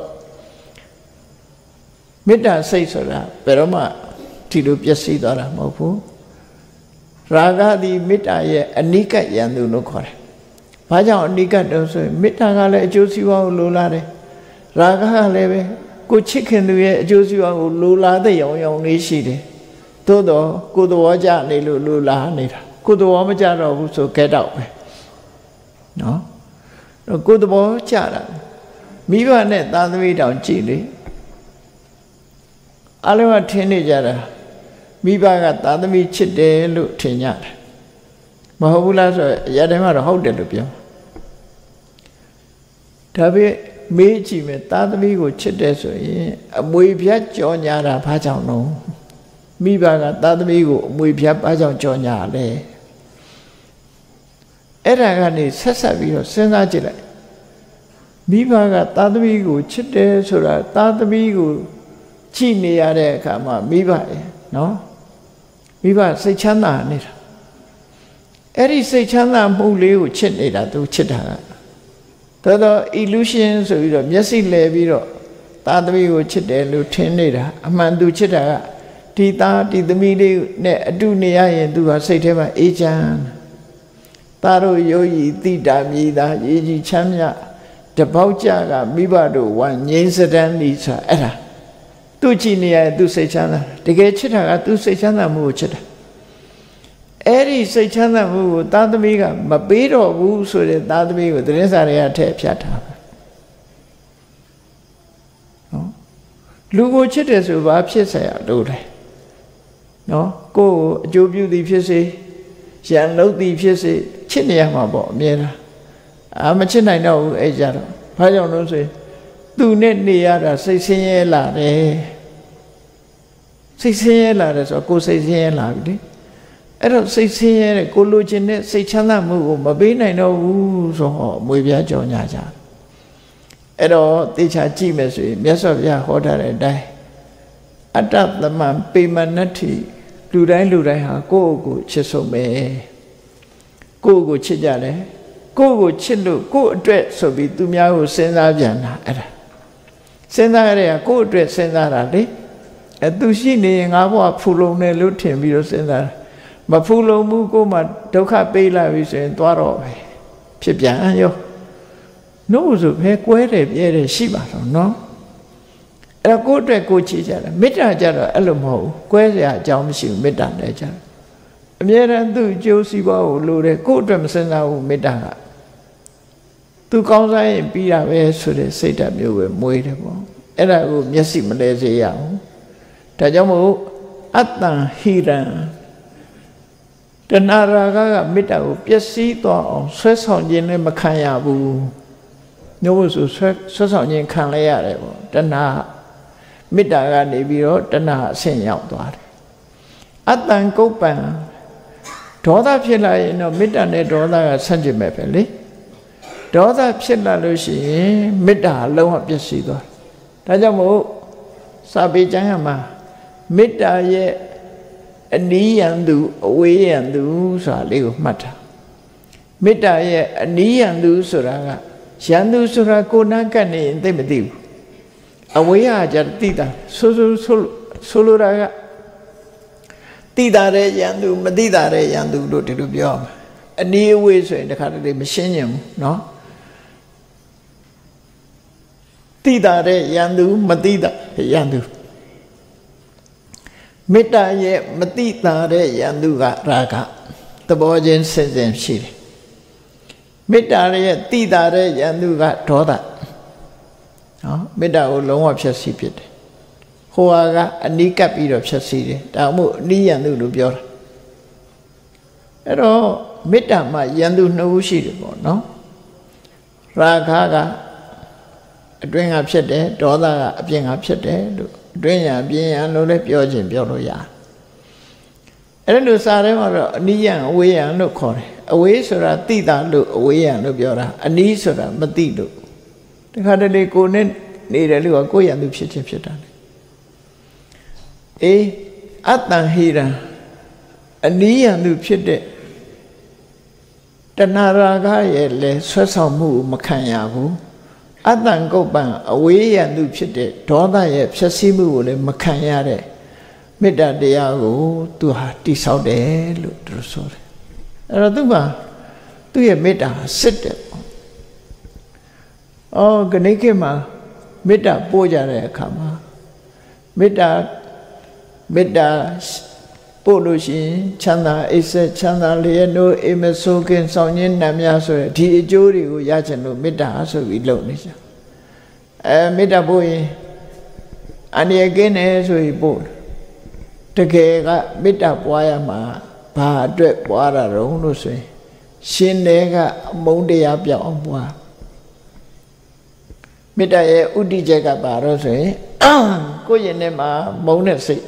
မေတ္တာစိတ်ဆိုတာဘယ်တော့မှဒီလိုပျက်စီးသွားတာမဟုတ်ဘူးရာဂသည်မေတ္တာရဲ့အနိကယံသူလို့ခေါ်တယ်။ဘာကြောင့်အနိကတုံးဆိုရင်မေတ္တာကလည်းအကျိုးစီးပွားကိုလိုလားတယ်။ရာဂကလည်းပဲကိုချစ်ခင်သူရဲ့အကျိုးစီးပွားကိုလိုလားတဲ့ရောင်ရောင်လေးရှိတယ်။သို့တော့ကိုယ်သဘောကျနေလို့လိုလားနေတာ။ကိုယ်သဘောမကျတော့ဘူးဆိုခဲ့တော့ပဲ။နော်။တော့ကိုယ်သဘောကျတာမိဘနဲ့သားသမီးတောင်ကြည်လေ။အလုံးကထင်နေကြတာမိဘကသာသမီချစ်တယ်လို့ထင်ကြတယ်မဟုတ်ဘူးလားဆိုရအရာတိုင်းမှာတော့ဟုတ်တယ်လို့ပြောဒါပေမဲ့မေးကြည့်မယ်သာသမီကိုချစ်တယ်ဆိုရင်အမွေဖြတ်ကြော်ညာတာဘာကြောင့်လဲမိဘကသာသမီကိုအမွေဖြတ်ဘာကြောင့်ကြော်ညာလဲအဲ့ဒါကနေဆက်ဆက်ပြီးတော့စဉ်းစားကြည့်လိုက်မိဘကသာသမီကိုချစ်တယ်ဆိုတာသာသမီကိုကြည့်နေရတဲ့အခါမှာမိဘရဲ့နော်မိဘစိတ်ချမ်းသာနေတာအဲ့ဒီစိတ်ချမ်းသာမှုလေးကိုချစ်နေတာသူချစ်တာကတော်တော် illusion ဆိုပြီးတော့မျက်စိလဲပြီးတော့သားသမီးကိုချစ်တယ်လို့ထင်နေတာအမှန်သူချစ်တာကဒီသားဒီသမီးလေးနဲ့အတူနေရရင်သူကစိတ်ထဲမှာအေးချမ်းသားတို့ယောဂီတိတာမြည်တာရေးကြီးချမ်းမြတပေါက်ကြကမိဘတို့ဝမ်းငြိမ်းစတန်းဤဆိုအဲ့ဒါသူကြည့်နေရသူစိတ်ချမ်းသာတကယ်ချစ်တာကသူစိတ်ချမ်းသာမှုကိုချစ်တာအဲ့ဒီစိတ်ချမ်းသာမှုကိုသားသမီးကမပေးတော့ဘူးဆိုတဲ့သားသမီးကိုသတင်းစာတွေကထည့်ဖြတ်ထားတယ်နော်လူကိုချစ်တယ်ဆိုဘာဖြစ်เสียလို့လဲနော်ကိုယ်ကိုအကျိုးပြုသည်ဖြစ်စေရန်လုပ်သည်ဖြစ်စေချစ်နေရမှာပေါ့အမြဲတမ်းအာမချစ်နိုင်တော့ဘူးအဲ့ကြတော့ဘာကြောင့်လို့ဆိုရင်သူနဲ့နေရတာစိတ်ဆင်းရဲလာတယ်စိတ်ဆင်းရဲလာတယ်ဆိုတော့ကိုယ်စိတ်ဆင်းရဲလာပြီလေအဲ့တော့စိတ်ဆင်းရဲတဲ့ကိုလိုချင်တဲ့စိတ်ချမ်းသာမှုကိုမပေးနိုင်တော့ဘူးဆိုတော့မွေပြားကြော်ညာကြအဲ့တော့တေချာကြည့်မယ်ဆိုရင်မြတ်စွာဘုရားဟောထားတဲ့အတိုင်းအတ္တသမံပေမနတ္ထိလူတိုင်းလူတိုင်းဟာကိုယ့်ကိုယ်ချစ်ဆုံးပဲကိုယ့်ကိုချစ်ကြတယ်ကိုယ့်ကိုချစ်လို့ကိုယ့်အတွက်ဆိုပြီးသူများကိုစဉ်းစားပြန်တာအဲ့ဒါစဉ်းစားရတဲ့ကိုယ့်အတွက်စဉ်းစားတာလေအဲသူရှိနေရင်ငါဘဝဖူလုံတယ်လို့ထင်ပြီးတော့စဉ်းစားတာမဖူလုံမှုကိုမှဒုက္ခပေးလာပြီဆိုရင်သွားတော့ပဲဖြစ်ပြန်ရောနှုတ်ဆိုပဲကွဲတယ်ပြဲတယ်ရှိပါတော့နော်အဲ့တော့ကိုယ့်အတွက်ကိုယ်ချီကြတယ်မေတ္တာကြတော့အဲ့လိုမဟုတ်ဘူးကွဲစရာအကြောင်းမရှိဘူးမေတ္တာနဲ့ကြတယ်အမြဲတမ်းသူ့အကျိုးစီးပွားကိုလိုတယ်ကိုယ့်အတွက်မစဉ်းစားဘူးမေတ္တာကသူကောင်းစားရင်ပြီးတာပဲဆိုတဲ့စိတ်ဓာတ်မျိုးပဲမွေးတယ်ပေါ့အဲ့ဒါကိုမျက်စိမလဲစေရအောင်ဒါကြောင့်မို့အတ္တဟိရံတဏှာရာဂကမေတ္တာကိုပျက်စီးသွားအောင်ဆွဲဆောင်ခြင်းနဲ့မခံရဘူးညို့ဆိုဆွဲဆွဲဆောင်ခြင်းခံလဲရတယ်ပေါ့တဏှာမေတ္တာကနေပြီးတော့တဏှာအဆင့်ရောက်သွားတယ်အတ္တံကုပ္ပံဒေါသဖြစ်လာရင်တော့မေတ္တာနဲ့ဒေါသကဆန့်ကျင်မဲ့ပဲလေဒေါသဖြစ်လာလို့ရှိရင်မေတ္တာအလုံးဝပျက်စီးသွားတယ်ဒါကြောင့်မို့စာပေကျမ်းမှာမေတ္တာရဲ့အနီးယံသူအဝေးယံသူဆိုတာလေးကိုမှတ်ထားမေတ္တာရဲ့အနီးယံသူဆိုတာကယံသူဆိုတာကိုယ်နာကပ်နေရင်သိမသိဘူးအဝေးကကြတိတာဆိုဆိုဆိုဆိုလိုတာကတိတာတဲ့ယံသူမတိတာတဲ့ယံသူလို့ဒီလိုပြောမှာအနီးအဝေးဆိုရင်တခါတလေမရှင်းညင်ဘူးเนาะတိတာတဲ့ယံသူမတိတာယံသူမေတ္တာရဲ့မတိတာတဲ့ယံသူကရာဂသဘောချင်းစင်စင်ရှိတယ်မေတ္တာရဲ့တိတာတဲ့ယံသူကဒေါသနော်မေတ္တာကိုလုံးဝဖြည့်ဆည်းဖြစ်တယ်ဟိုဟာကအနီးကပ်ပြီးတော့ဖြည့်ဆည်းတယ်ဒါမှမဟုတ်အနီးယံသူလို့ပြောတာအဲ့တော့မေတ္တာမှာယံသူနှစ်ဦးရှိတယ်ပေါ့နော်ရာဂကအတွင်းကဖြစ်တယ်ဒေါသကအပြင်ကဖြစ်တယ်လို့အတွင်းရအပြင်ရလို့လည်းပြောခြင်းပြောလို့ရတယ်အဲ့လိုစာထဲမှာတော့အနီးယံအဝေးယံလို့ခေါ်တယ်အဝေးဆိုတာတိတာလို့အဝေးယံလို့ပြောတာအနီးဆိုတာမတိလို့တခါတလေကိုနဲ့နေတယ်လို့ကကိုယ့်ယံသူဖြစ်ခြင်းဖြစ်တာလေအေးအတ္တံဟိရံအနီးယံသူဖြစ်တဲ့တဏှာရာဂရဲ့လဲဆွဲဆောင်မှုမခံရဘူးအတ္တံကုပ္ပံအဝေးယံသူဖြစ်တဲ့ဒေါသရဲ့ဖြည့်ဆည်းမှုကိုလည်းမခံရတဲ့မေတ္တာတရားကိုသူဟာတိဆောက်တယ်လို့သူဆိုတယ်အဲ့တော့သူကသူ့ရဲ့မေတ္တာစစ်တယ်ပေါ့အော်ခဏိခေတ်မှာမေတ္တာပို့ကြတဲ့အခါမှာမေတ္တာမေတ္တာပို့လို့ရှိရင်ချမ်းသာအိပ်စက်ချမ်းသာလျက်နိုးအိမ်မဆိုးခင်ဆောင်ရင်းနတ်များဆိုရယ်ဒီအကျိုးတွေကိုရချင်လို့မေတ္တာဆိုပြီးလုပ်နေကြအဲမေတ္တာပို့ရင်အန္တရာယ်ကင်းတယ်ဆိုပြီးပို့တကယ်ကမေတ္တာပွားရမှာဘာအတွက်ပွားတာတုံးလို့ဆိုရင်ရှင်တဲ့ကအမုန်းတရားပြောင်းအောင်ပွားမေတ္တာရဲ့ဥတည်ချက်ကဘာလို့ဆိုရင်ကိုယ့်ရင်ထဲမှာမုန်းတဲ့စိတ်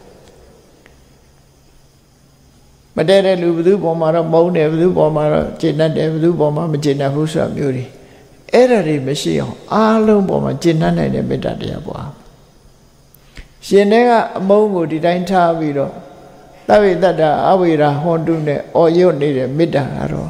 မတည့်တဲ့လူဘယ်သူပေါ်မှာတော့မုန်းတယ်ဘယ်သူပေါ်မှာတော့ကျေနပ်တယ်ဘယ်သူပေါ်မှာမကျေနပ်ဘူးဆိုတာမျိုးတွေအဲ့ဒါတွေမရှိအောင်အားလုံးပေါ်မှာကျေနပ်နိုင်တဲ့မေတ္တာတရားပွားရှင်တဲ့ကအမုန်းကိုဒီတိုင်းထားပြီးတော့သဗ္ဗေတ္တအဝိရာဟောတုနဲ့အော်ရွတ်နေတဲ့မေတ္တာကတော့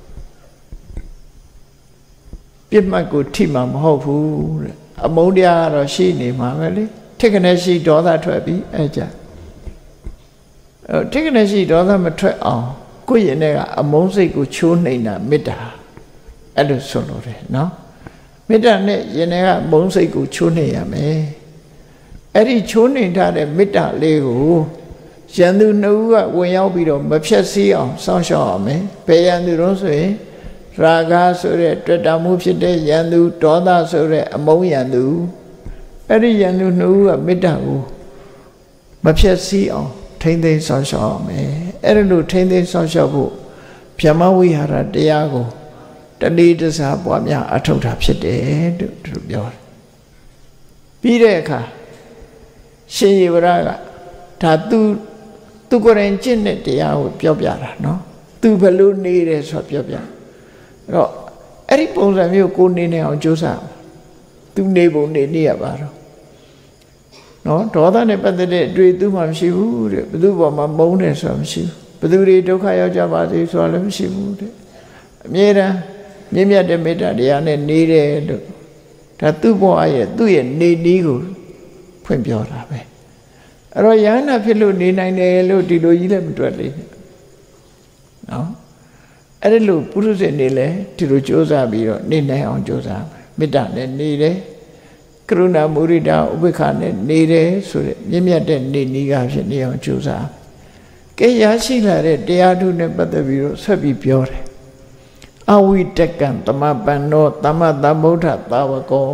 ပြစ်မှတ်ကိုထိမှာမဟုတ်ဘူးတဲ့အမုန်းတရားကတော့ရှိနေမှာပဲလေထိခနဲ့ရှိဒေါသထွက်ပြီးအဲ့ကြအဲထိခနဲ့ရှိဒေါသမထွက်အောင်ကိုယ့်ရင်ထဲကအမုန်းစိတ်ကိုချိုးနှိမ်တာမေတ္တာအဲ့လိုဆိုလို့တယ်နော်မေတ္တာနဲ့ရင်ထဲကအမုန်းစိတ်ကိုချိုးနှိမ်ရမယ်အဲ့ဒီချိုးနှိမ်ထားတဲ့မေတ္တာလေးကိုယံသူနှစ်ဦးကဝင်ရောက်ပြီးတော့မဖြတ်စည်းအောင်စောင့်ရှောက်ရမယ်ဘယ်ယံသူတော့ဆိုရင်ရာဂဆိုတဲ့တွေ့တာမှုဖြစ်တဲ့ယံသူဒေါသဆိုတဲ့အမုန်းယံသူအဲ့ဒီယံသူနှစ်ဦးကမေတ္တာကိုမဖြတ်စည်းအောင်ထိမ့်သိမ်းစောင့်ရှောက်ရမယ်အဲ့ဒါလို့ထိမ့်သိမ်းစောင့်ရှောက်ဖို့ဗျမဝိဟာရတရားကိုတတိတစားပွားများအထောက်ထားဖြစ်တယ်လို့သူပြောတယ်ပြီးတဲ့အခါရှင်ယေဝရကဒါသူသူကိုယ်တိုင်ကျင့်တဲ့တရားကိုပြောပြတာနော်သူဘယ်လိုနေတယ်ဆိုပြောပြအဲ့တော့အဲ့ဒီပုံစံမျိုးကိုနေနေအောင်ကြိုးစားသူနေပုံနေနေရပါတော့နော်ဒေါသနဲ့ပတ်သက်တဲ့အတွေ့အကြုံမှမရှိဘူးတဲ့ဘယ်သူပေါ်မှာမုန်းတယ်ဆိုတာမရှိဘူးဘယ်သူတွေဒုက္ခရောက်ကြပါစေဆိုတာလည်းမရှိဘူးတဲ့အမြဲတမ်းမြင့်မြတ်တဲ့မေတ္တာတရားနဲ့နေတယ်လို့ဒါသူ့ဘဝရဲ့သူ့ရဲ့နေနည်းကိုဖွင့်ပြောတာပဲအဲ့တော့ယန္တာဖြစ်လို့နေနိုင်တယ်လို့ဒီလိုကြီးလည်းမတွက်လေနော်အဲ့ဒီလိုပုရုဇဉ်တွေလည်းဒီလိုကြိုးစားပြီးတော့နေနိုင်အောင်ကြိုးစားမေတ္တာနဲ့နေတယ်ကရုဏာမုဒိတာဥပေက္ခနဲ့နေတယ်ဆိုတဲ့မြင့်မြတ်တဲ့နေနည်းကဖြစ်နေအောင်ကြိုးစားကဲရရှိလာတဲ့တရားထုနဲ့ပတ်သက်ပြီးတော့ဆက်ပြီးပြောတယ်အဝိတကံတမပန္နောသမသမ္ဗုဒ္ဓသာဝကော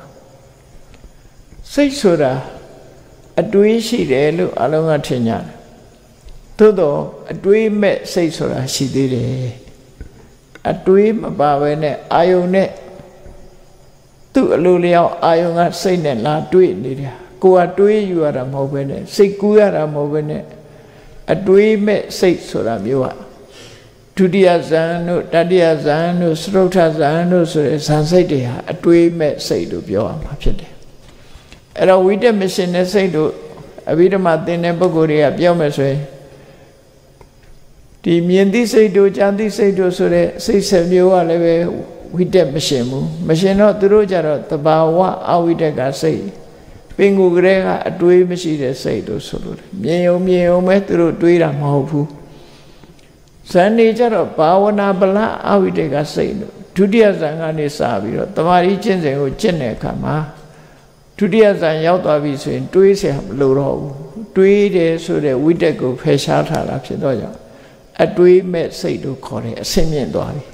စိတ်ဆိုတာအတွေးရှိတယ်လို့အလုံးကထင်ကြတယ်သို့တော့အတွေးမဲ့စိတ်ဆိုတာရှိသေးတယ်အတွေးမပါဘဲနဲ့အာယုန်နဲ့သူ့အလိုလျောက်အာယုန်ကစိတ်နဲ့လာတွေးနေတယ်ကိုယ်ကတွေးယူရတာမဟုတ်ဘဲနဲ့စိတ်ကူးရတာမဟုတ်ဘဲနဲ့အတွေးမဲ့စိတ်ဆိုတာမျိုးကဒုတိယဇန်တို့တတိယဇန်တို့သရုတ်ထဇန်တို့ဆိုတဲ့ဇန်စိတ်တွေဟာအတွေးမဲ့စိတ်လို့ပြောရမှာဖြစ်တယ်အဲ့တော့ဝိတက်မရှင်တဲ့စိတ်တို့အဘိဓမ္မာသင်တဲ့ပုဂ္ဂိုလ်တွေကပြောမယ်ဆိုရင်ဒီမြင်သိစိတ်တို့ကြားသိစိတ်တို့ဆိုတဲ့စိတ်ဆက်မျိုးကလည်းပဲဝိတက်မရှင်ဘူးမရှင်တော့သူတို့ကြတော့တဘာဝအဝိတက်ကစိတ်ပင်ကိုယ်ကလေးကအတွေးမရှိတဲ့စိတ်တို့ဆိုလို့မြင်ုံမြင်ုံပဲသူတို့တွေးတာမဟုတ်ဘူးဇန်နေကြတော့ဘာဝနာပလအဝိတက်ကစိတ်တို့ဒုတိယဇန်ကနေစပြီးတော့တမာရီကျင့်စဉ်ကိုကျင့်တဲ့အခါမှာဒုတိယဇန်ရောက်သွားပြီဆိုရင်တွေးเสียမလို့တော့ဘူးတွေးတယ်ဆိုတဲ့ဝိတက်ကိုဖယ်ရှားထားတာဖြစ်တော့ကြောင့်အတွေးမဲ့စိတ်တို့ခေါ်တယ်အဆင့်မြင့်သွားပြီ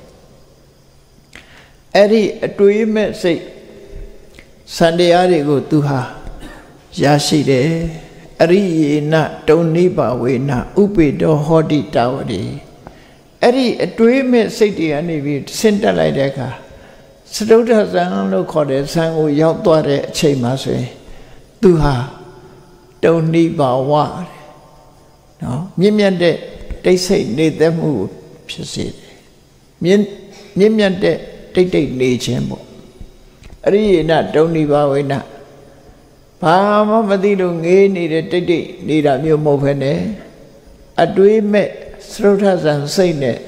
အဲ့ဒီအတွေးမဲ့စိတ်စံတရားတွေကိုသူဟာရရှိတယ်အရိယေနတုန်နိပါဝေနဥပေတောဟောတိတဝတိအဲ့ဒီအတွေးမဲ့စိတ်တွေကနေပြီးဆင့်တက်လိုက်တဲ့အခါစတုထဇံလို့ခေါ်တဲ့ဇံကိုရောက်သွားတဲ့အချိန်မှာဆိုရင်သူဟာတုန်နိပါဝနော်မြင့်မြတ်တဲ့တိတ်ဆိတ်နေသက်မှုဖြစ်စေတယ်မြင့်မြင့်မြတ်တဲ့တိတ်တိတ်နေခြင်းပေါ့အရိယေနတုန်နိပါဝေနဘာမှမသိလို့ငေးနေတဲ့တိတ်တိတ်နေတာမျိုးမဟုတ်ဘဲနဲ့အတွေးမဲ့သရုတ်ထဇံစိတ်နဲ့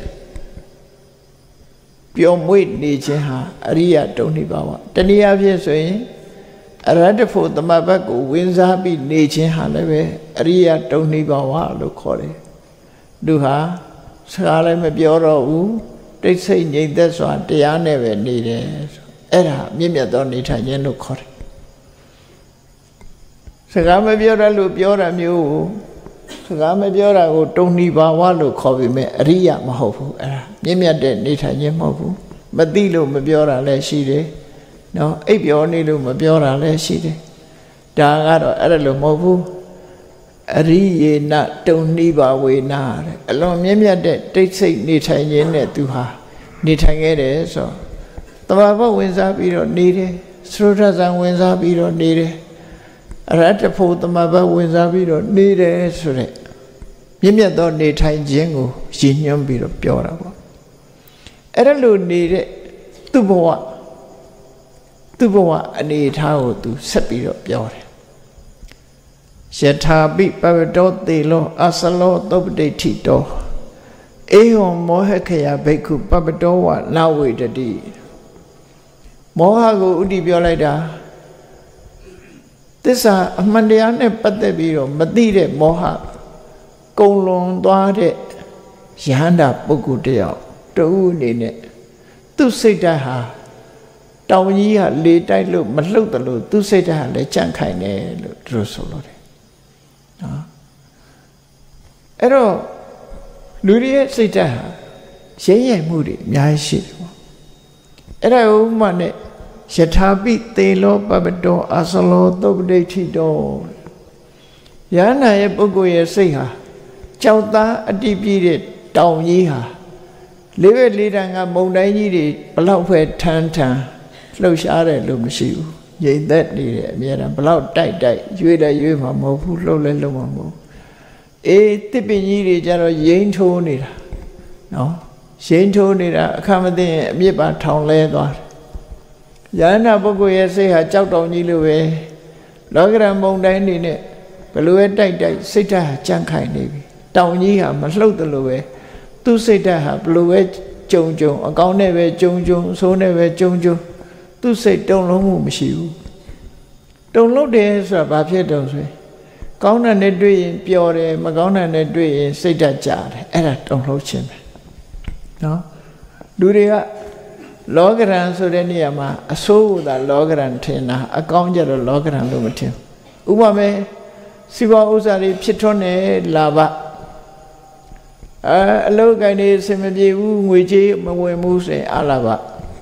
ပျော်မွေ့နေခြင်းဟာအရိယတုန်နိပါဝတနည်းအားဖြင့်ဆိုရင်အရဟတဖို့သမဘတ်ကိုဝင်စားပြီးနေခြင်းဟာလည်းပဲအရိယတုန်နိပါဝလို့ခေါ်တယ်သူဟာစကားလည်းမပြောတော့ဘူးတိတ်ဆိတ်ငြိမ်သက်စွာတရားနဲ့ပဲနေတယ်အဲ့ဒါမြင့်မြတ်သောနေထိုင်ခြင်းလို့ခေါ်တယ်စကားမပြောရလို့ပြောတာမျိုးစကားမပြောတာကိုတုန်နိပါဝလို့ခေါ်ပြီးမဲ့အရိယမဟုတ်ဘူးအဲ့ဒါမြင့်မြတ်တဲ့နေထိုင်ခြင်းမဟုတ်ဘူးမသိလို့မပြောတာလည်းရှိတယ်နော်အိပ်ပျော်နေလို့မပြောတာလည်းရှိတယ်ဒါကတော့အဲ့ဒါလို့မဟုတ်ဘူးအရိယေနတုန်နိပါဝေနတဲ့အလွန်မြင့်မြတ်တဲ့တိတ်ဆိတ်နေထိုင်ခြင်းနဲ့သူဟာနေထိုင်ခဲ့တယ်ဆိုတဘာဝဝင်စားပြီးတော့နေတယ်သရုတ်ထဇံဝင်စားပြီးတော့နေတယ်အရဟတဖို့သမဘတ်ဝင်စားပြီးတော့နေတယ်ဆိုတဲ့မြင့်မြတ်သောနေထိုင်ခြင်းကိုရည်ညွှန်းပြီးတော့ပြောတာပေါ့အဲ့ဒါလိုနေတဲ့သူ့ဘဝသူ့ဘဝအနေထားကိုသူဆက်ပြီးတော့ပြောတယ်ယထာပိပဝတောတေလောအစလောသုပတိဋ္ဌိတောအေဟောမောဟခယဘိက္ခုပပတောဝနဝေတတိမောဟကိုဥတည်ပြောလိုက်တာသစ္စာအမှန်တရားနဲ့ပတ်သက်ပြီးတော့မသိတဲ့မောဟကုံလွန်သွားတဲ့ယဟန္တာပုဂ္ဂိုလ်တယောက်တူအနေနဲ့သူ့စိတ်ဓာတ်ဟာတောင်ကြီးကလေတိုက်လို့မလှုပ်တယ်လို့သူ့စိတ်ဓာတ်ဟာလည်းကြန့်ခိုင်တယ်လို့သူတို့ဆိုလို့တယ်နော်အဲ့တော့လူတွေရဲ့စိတ်ဓာတ်ဟာရဲရဲမှုတွေအများကြီးရှိတယ်ပေါ့အဲ့ဒါဥပမာနဲ့ယထာပိသေလောပပတောအစလောသုပတိဋ္ဌိတောယန္နာရဲ့ပုဂ္ဂိုလ်ရဲ့စိတ်ဟာကြောက်သားအတိပြည့်တဲ့တောင်ကြီးဟာလေးပဲလေးတန်ကမုန်တိုင်းကြီးတွေဘလောက်ပဲထန်းထန်းလှုပ်ရှားတယ်လို့မရှိဘူးငြိမ်သက်နေတယ်အများအားဘလောက်တိုက်တိုက်ရွေ့တယ်ရွေ့မှာမဟုတ်ဘူးလှုပ်လဲလှုပ်မှာမဟုတ်အေးတစ်ပင်ကြီးတွေကြတော့ရိမ့်ထိုးနေတာနော်ရိမ့်ထိုးနေတာအခါမသိရင်အမြစ်ပါထောင်လဲသွားတယ်ယန္နာပုဂ္ဂိုလ်ရဲ့စိတ်ဟာကြောက်တောင်ကြီးလိုပဲလောကရန်မုန်တိုင်းနေနဲ့ဘလို့ပဲတိုက်တိုက်စိတ်ဓာတ်ဟာကြန့်ခိုင်နေပြီတောင်ကြီးဟာမလှုပ်တယ်လို့ပဲသူ့စိတ်ဓာတ်ဟာဘလို့ပဲကြုံကြုံအကောင်းနဲ့ပဲကြုံကြုံအဆိုးနဲ့ပဲကြုံကြုံသူ့စိတ်တုံလုံးမှုမရှိဘူးတုံလုံးတယ်ဆိုတာဘာဖြစ်တုံဆိုရင်ကောင်းတဲ့နဲ့တွေ့ရင်ပျော်တယ်မကောင်းတဲ့နဲ့တွေ့ရင်စိတ်ဓာတ်ကြတယ်အဲ့ဒါတုံလုံးခြင်းပဲနော်လူတွေကလောကရန်ဆိုတဲ့နေရာမှာအဆိုးကလောကရန်ထင်တာအကောင်းကြတော့လောကရန်လို့မထင်ဥပမာစီးပွားဥစ္စာတွေဖြစ်ထွန်းနေလာပါအဲအလုပ်ကိုင်းနေစင်မပြေဘူးငွေကြေးမဝင်ဘူးဆိုရင်အလာပါ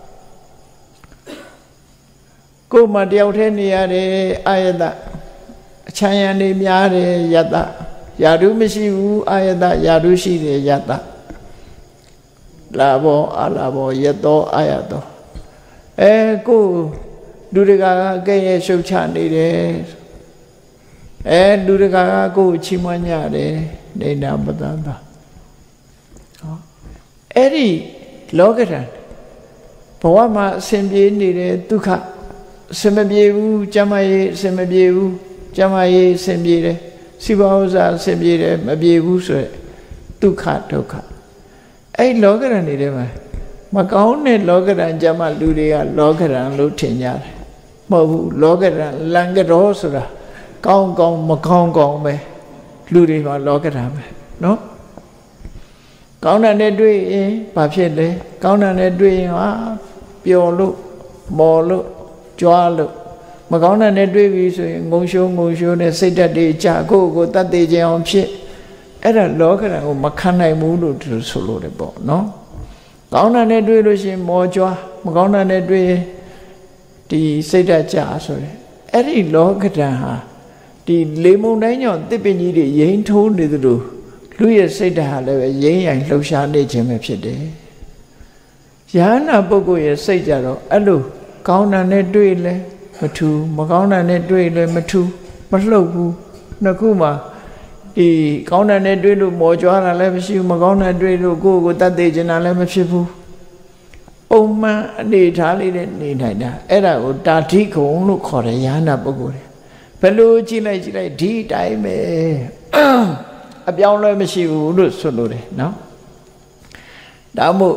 ကိုယ်မတယောက်တည်းနေရတယ်အာယတအချမ်းရံနေများတယ်ယတယာဓုမရှိဘူးအာယတယာဓုရှိတယ်ယတလာဘောအလာဘောယတောအာယတောအဲကိုလူတကာကကဲ့ရဲ့ရှုပ်ချနေတယ်အဲလူတကာကကိုချီးမွမ်းကြတယ်နေနာပတ္တတာဟောအဲ့ဒီလောကဓာတ်ဘဝမှာအစဉ်ပြေနေတဲ့ဒုက္ခအစဉ်မပြေဘူးကျမ်းမာရေးအစဉ်မပြေဘူးကျမ်းမာရေးအစဉ်ပြေတယ်စီးပွားဥစ္စာအစဉ်ပြေတယ်မပြေဘူးဆိုရယ်ဒုက္ခဒုက္ခအဲ့လောကဓာတ်နေတဲ့မှာမကောင်းတဲ့လောကဓာတ်ကြမှာလူတွေကလောကဓာတ်လို့ထင်ကြတယ်မဟုတ်ဘူးလောကဓာတ်လံကတော်ဆိုတာကောင်းကောင်းမကောင်းကောင်းပဲလူတွေမှာလောကဓာတ်ပဲနော်ကောင်းတဲ့နဲ့တွေ့ရင်ဘာဖြစ်လဲကောင်းတဲ့နဲ့တွေ့ရင်ဟာပျော်လို့မော်လို့ကြွားလို့မကောင်းတဲ့နဲ့တွေ့ပြီဆိုရင်ငုံရှိုးငုံရှိုးနဲ့စိတ်ဓာတ်တွေကြကိုယ့်ကိုတတ်သိခြင်းအောင်ဖြစ်အဲ့ဒါလောကဓာတ်ကိုမခံနိုင်ဘူးလို့သူဆိုလို့တယ်ပေါ့နော်ကောင်းတဲ့နဲ့တွေ့လို့ရှိရင်မော်ကြွားမကောင်းတဲ့နဲ့တွေ့ရင်ဒီစိတ်ဓာတ်ကြဆိုတယ်အဲ့ဒီလောကဓာတ်ဟာဒီလေမုန်တိုင်းကြောင့်တစ်ပင်ကြီးတွေရိမ့်ထိုးနေသလိုလူရဲ့စိတ်ဓာတ်ဟာလည်းပဲရိမ့်ရိုင်လှုပ်ရှားနေခြင်းပဲဖြစ်တယ်ယဟနာပုဂ္ဂိုလ်ရဲ့စိတ်ကြတော့အဲ့လိုကောင်းတာနဲ့တွေ့လဲမထူမကောင်းတာနဲ့တွေ့လဲမထူမလှုပ်ဘူးနှစ်ခုမှာဒီကောင်းတာနဲ့တွေ့လို့မော်ကြွားတာလည်းမရှိဘူးမကောင်းတာတွေ့လို့ကိုယ့်ကိုတတ်သိကျင်တာလည်းမဖြစ်ဘူးပုံမှန်အနေထားလေးနဲ့နေနိုင်တာအဲ့ဒါကိုတာဓိကုံလို့ခေါ်တယ်ယဟနာပုဂ္ဂိုလ်တွေဘယ်လိုကြည့်လိုက်ကြည့်လိုက်ဒီတိုင်းပဲအပြောင်းလဲမရှိဘူးလို့ဆိုလို့တယ်နော်ဒါမို့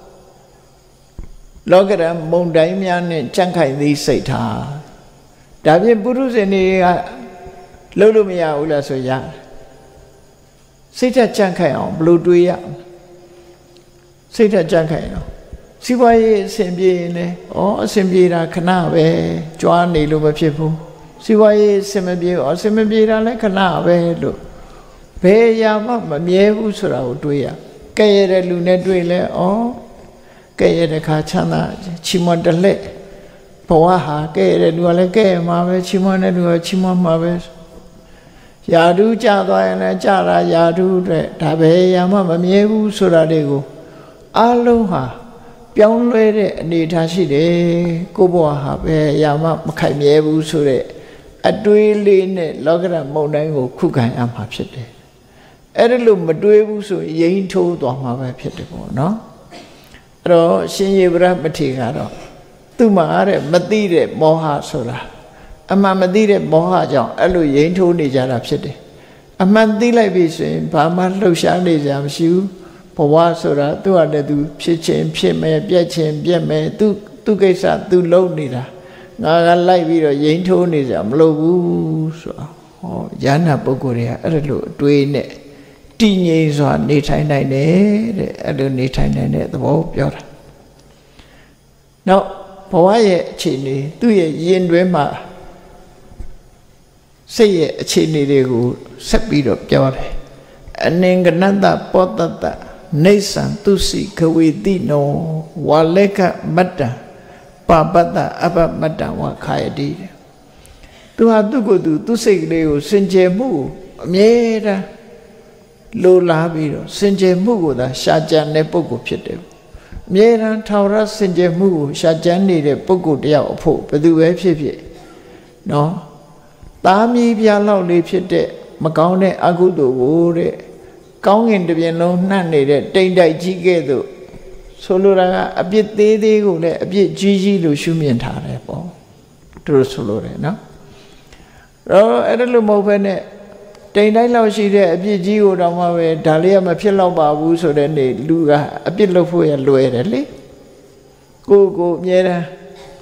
လောကရန်မုန်တိုင်းများနဲ့ကြန့်ခိုင်သည်စိတ်ထားဒါဖြင့်ပုရုဇဉ်တွေကလှုပ်လို့မရဘူးလားဆိုရစိတ်ဓာတ်ကြန့်ခိုင်အောင်ဘယ်လိုတွေးရစိတ်ဓာတ်ကြန့်ခိုင်အောင်စီးပွားရေးအစဉ်ပြေရင်လေဩအစဉ်ပြေတာခဏပဲကြွားနေလို့မဖြစ်ဘူးစီးပွားရေးအစဉ်မပြေဩအစဉ်မပြေတာလည်းခဏပဲလို့ဘယ်ရာမှမမြဲဘူးဆိုတာကိုတွေးရကဲ့ရတဲ့လူနဲ့တွေ့လဲဩကဲ့ရတဲ့ခါချမ်းသာချီးမွမ်းတလက်ဘဝဟာကဲ့ရတဲ့လူကလည်းကဲ့ရမှာပဲချီးမွမ်းတဲ့လူကချီးမွမ်းမှာပဲယာဓုကြသွားရင်လည်းကြတာယာဓုတဲ့ဒါပဲရာမှမမြဲဘူးဆိုတာတွေကိုအလုံးဟာပြောင်းလဲတဲ့အနေထားရှိတယ်ကိုယ့်ဘဝဟာပဲရာမှမခိုင်မြဲဘူးဆိုတဲ့အတွေးလေးနဲ့လောကရမုန်တိုင်းကိုခုခံရမှာဖြစ်တယ်အဲ့ဒါလို့မတွေးဘူးဆိုရင်ရိမ့်ထိုးသွားမှာပဲဖြစ်တယ်ပေါ့နော်အဲ့တော့ရှင်ယေဗရမထေရကတော့သူ့မှာတဲ့မသိတဲ့မောဟဆိုတာအမှန်မသိတဲ့မောဟကြောင့်အဲ့လိုရိမ့်ထိုးနေကြတာဖြစ်တယ်အမှန်သိလိုက်ပြီဆိုရင်ဘာမှလှုပ်ရှားနေကြမရှိဘူးဘဝဆိုတာသူ့ဟာနဲ့သူဖြစ်ခြင်းဖြစ်မယ်ပြက်ခြင်းပြက်မယ်သူသူကိစ္စသူလုံးနေတာငါကလိုက်ပြီးတော့ရိမ့်ထိုးနေကြမလို့ဘူးဆိုတာဟောယန္နာပုဂ္ဂိုလ်တွေကအဲ့လိုအတွေးနဲ့တည်ငြိမ်စွာနေထိုင်နိုင်တယ်တဲ့အဲ့လိုနေထိုင်နိုင်တဲ့သဘောပြောတာနောက်ဘဝရဲ့အခြေအနေသူ့ရဲ့ရင်တွင်းမှာစိတ်ရဲ့အခြေအနေတွေကိုဆက်ပြီးတော့ပြောတယ်အနင်္ဂနတပောတတနေဆံသူစီခဝေတိနောဝါလကမတ္တပပတ္တအပမတ္တဝခာယတိသူဟာသူ့ကိုယ်သူသူ့စိတ်ကလေးကိုစင်ကြယ်မှုအမြဲတမ်းလိုလားပြီးတော့စင်ကြယ်မှုကိုသာရှာကြံတဲ့ပုဂ္ဂိုလ်ဖြစ်တယ်အမြဲတမ်းထာဝရစင်ကြယ်မှုကိုရှာကြံနေတဲ့ပုဂ္ဂိုလ်တယောက်အဖို့ဘယ်သူပဲဖြစ်ဖြစ်နော်သားမီးပြားလောက်လေးဖြစ်တဲ့မကောင်းတဲ့အကုသိုလ်ကိုတဲ့ကောင်းကင်တစ်ပြင်လုံးနှံ့နေတဲ့တိမ်တိုက်ကြီးကဲ့သို့ဆိုလိုတာကအပြစ်သေးသေးကိုလည်းအပြစ်ကြီးကြီးလို့ရှုမြင်ထားတယ်ပေါ့သူတို့ဆိုလိုတယ်နော်တော့အဲ့ဒါလို့မဟုတ်ဘဲနဲ့တိမ်တိုက်လောက်ရှိတဲ့အပြစ်ကြီးကိုတော့မှပဲဒါလေးကမဖြစ်တော့ပါဘူးဆိုတဲ့နေလူကအပြစ်လုပ်ဖို့ရလွယ်တယ်လေကိုကိုအမြဲတမ်း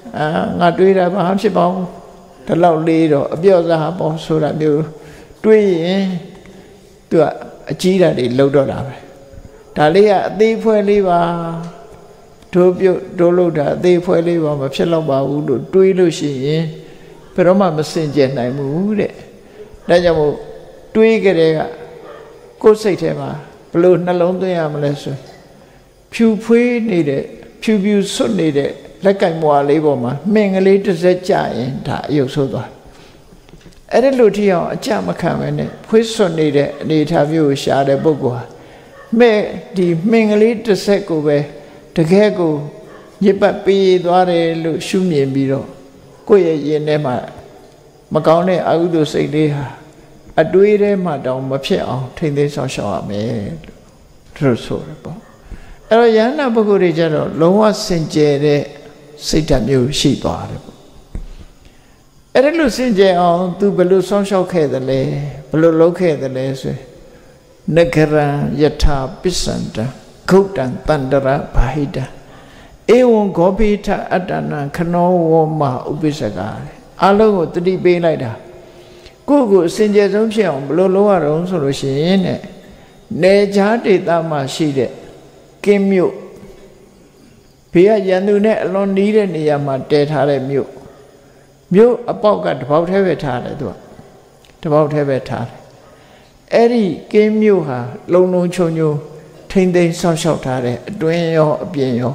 အာငါတွေးတာဘာဖြစ်ပါဘူးဒီလောက်လေးတော့အပြော့စားပေါ့ဆိုတာမျိုးတွေးရင်သူကအကြီးတာတွေလှုပ်တော့တာပဲဒါလေးကအသေးဖွဲလေးပါတို့ပြုတ်တို့လို့တာအသေးဖွဲလေးပါမဖြစ်တော့ပါဘူးလို့တွေးလို့ရှိရင်ဘယ်တော့မှမစင်ကြယ်နိုင်ဘူးတဲ့ဒါကြောင့်မို့တွေးကြတဲ့ကကိုယ်စိတ်ထဲမှာဘလို့နှလုံးသွင်းရမလဲဆိုဖြူဖွေးနေတဲ့ဖြူဖြူဆွတ်နေတဲ့လက်ကင်မွာလေးပေါ်မှာမင်္ဂလေးတစ်စက်ကြရင်ဒါအယုတ်ဆိုးသွားအဲ့ဒီလိုထီအောင်အကြမခံပဲနဲ့ဖွေးဆွတ်နေတဲ့အနေထားမျိုးကိုရှားတဲ့ပုဂ္ဂိုလ်ဟာမဲ့ဒီမင်္ဂလေးတစ်စက်ကိုပဲတကယ်ကိုညစ်ပတ်ပေးသွားတယ်လို့ရှုမြင်ပြီးတော့ကိုယ့်ရဲ့ရင်ထဲမှာမကောင်းတဲ့အကုသိုလ်စိတ်လေးဟာအတွေးထဲမှာတောင်မဖြစ်အောင်ထိမ့်သိမ်းဆောင်ရှောက်ရမယ်လို့သူဆိုရပေါ့အဲ့တော့ယန္နာပုဂ္ဂိုလ်တွေကျတော့လုံးဝစင်ကြယ်တဲ့စိတ်ဓာတ်မျိုးရှိသွားတယ်ပေါ့အဲ့ဒါလို့စင်ကြယ်အောင်သူဘယ်လိုဆောင်ရှောက်ခဲ့သလဲဘယ်လိုလုပ်ခဲ့သလဲဆိုနဂရံယထာပစ္စန္တဂௌတံတန္တရဘာဟိတဧဝံဂောပိထအတ္တနံခနောဝမဥပိစ္ဆကာအလုံးကိုတတိပေးလိုက်တာကိုယ့်ကိုအစဉ်ကျေဆုံးဖြစ်အောင်ဘယ်လိုလုပ်ရအောင်ဆိုလို့ရှိရင်တဲ့နေချာဒေသမှာရှိတဲ့ကင်းမြို့ဘေးကရန်သူနဲ့အလွန်နီးတဲ့နေရာမှာတည်ထားတဲ့မြို့မြို့အပေါက်ကတပေါက်ထဲပဲထားတယ်သူကတပေါက်ထဲပဲထားတယ်အဲ့ဒီကင်းမြို့ဟာလုံလုံချုံချုံထိမ့်သိမ်းဆောက်ရှောက်ထားတဲ့အတွင်းရောအပြင်ရော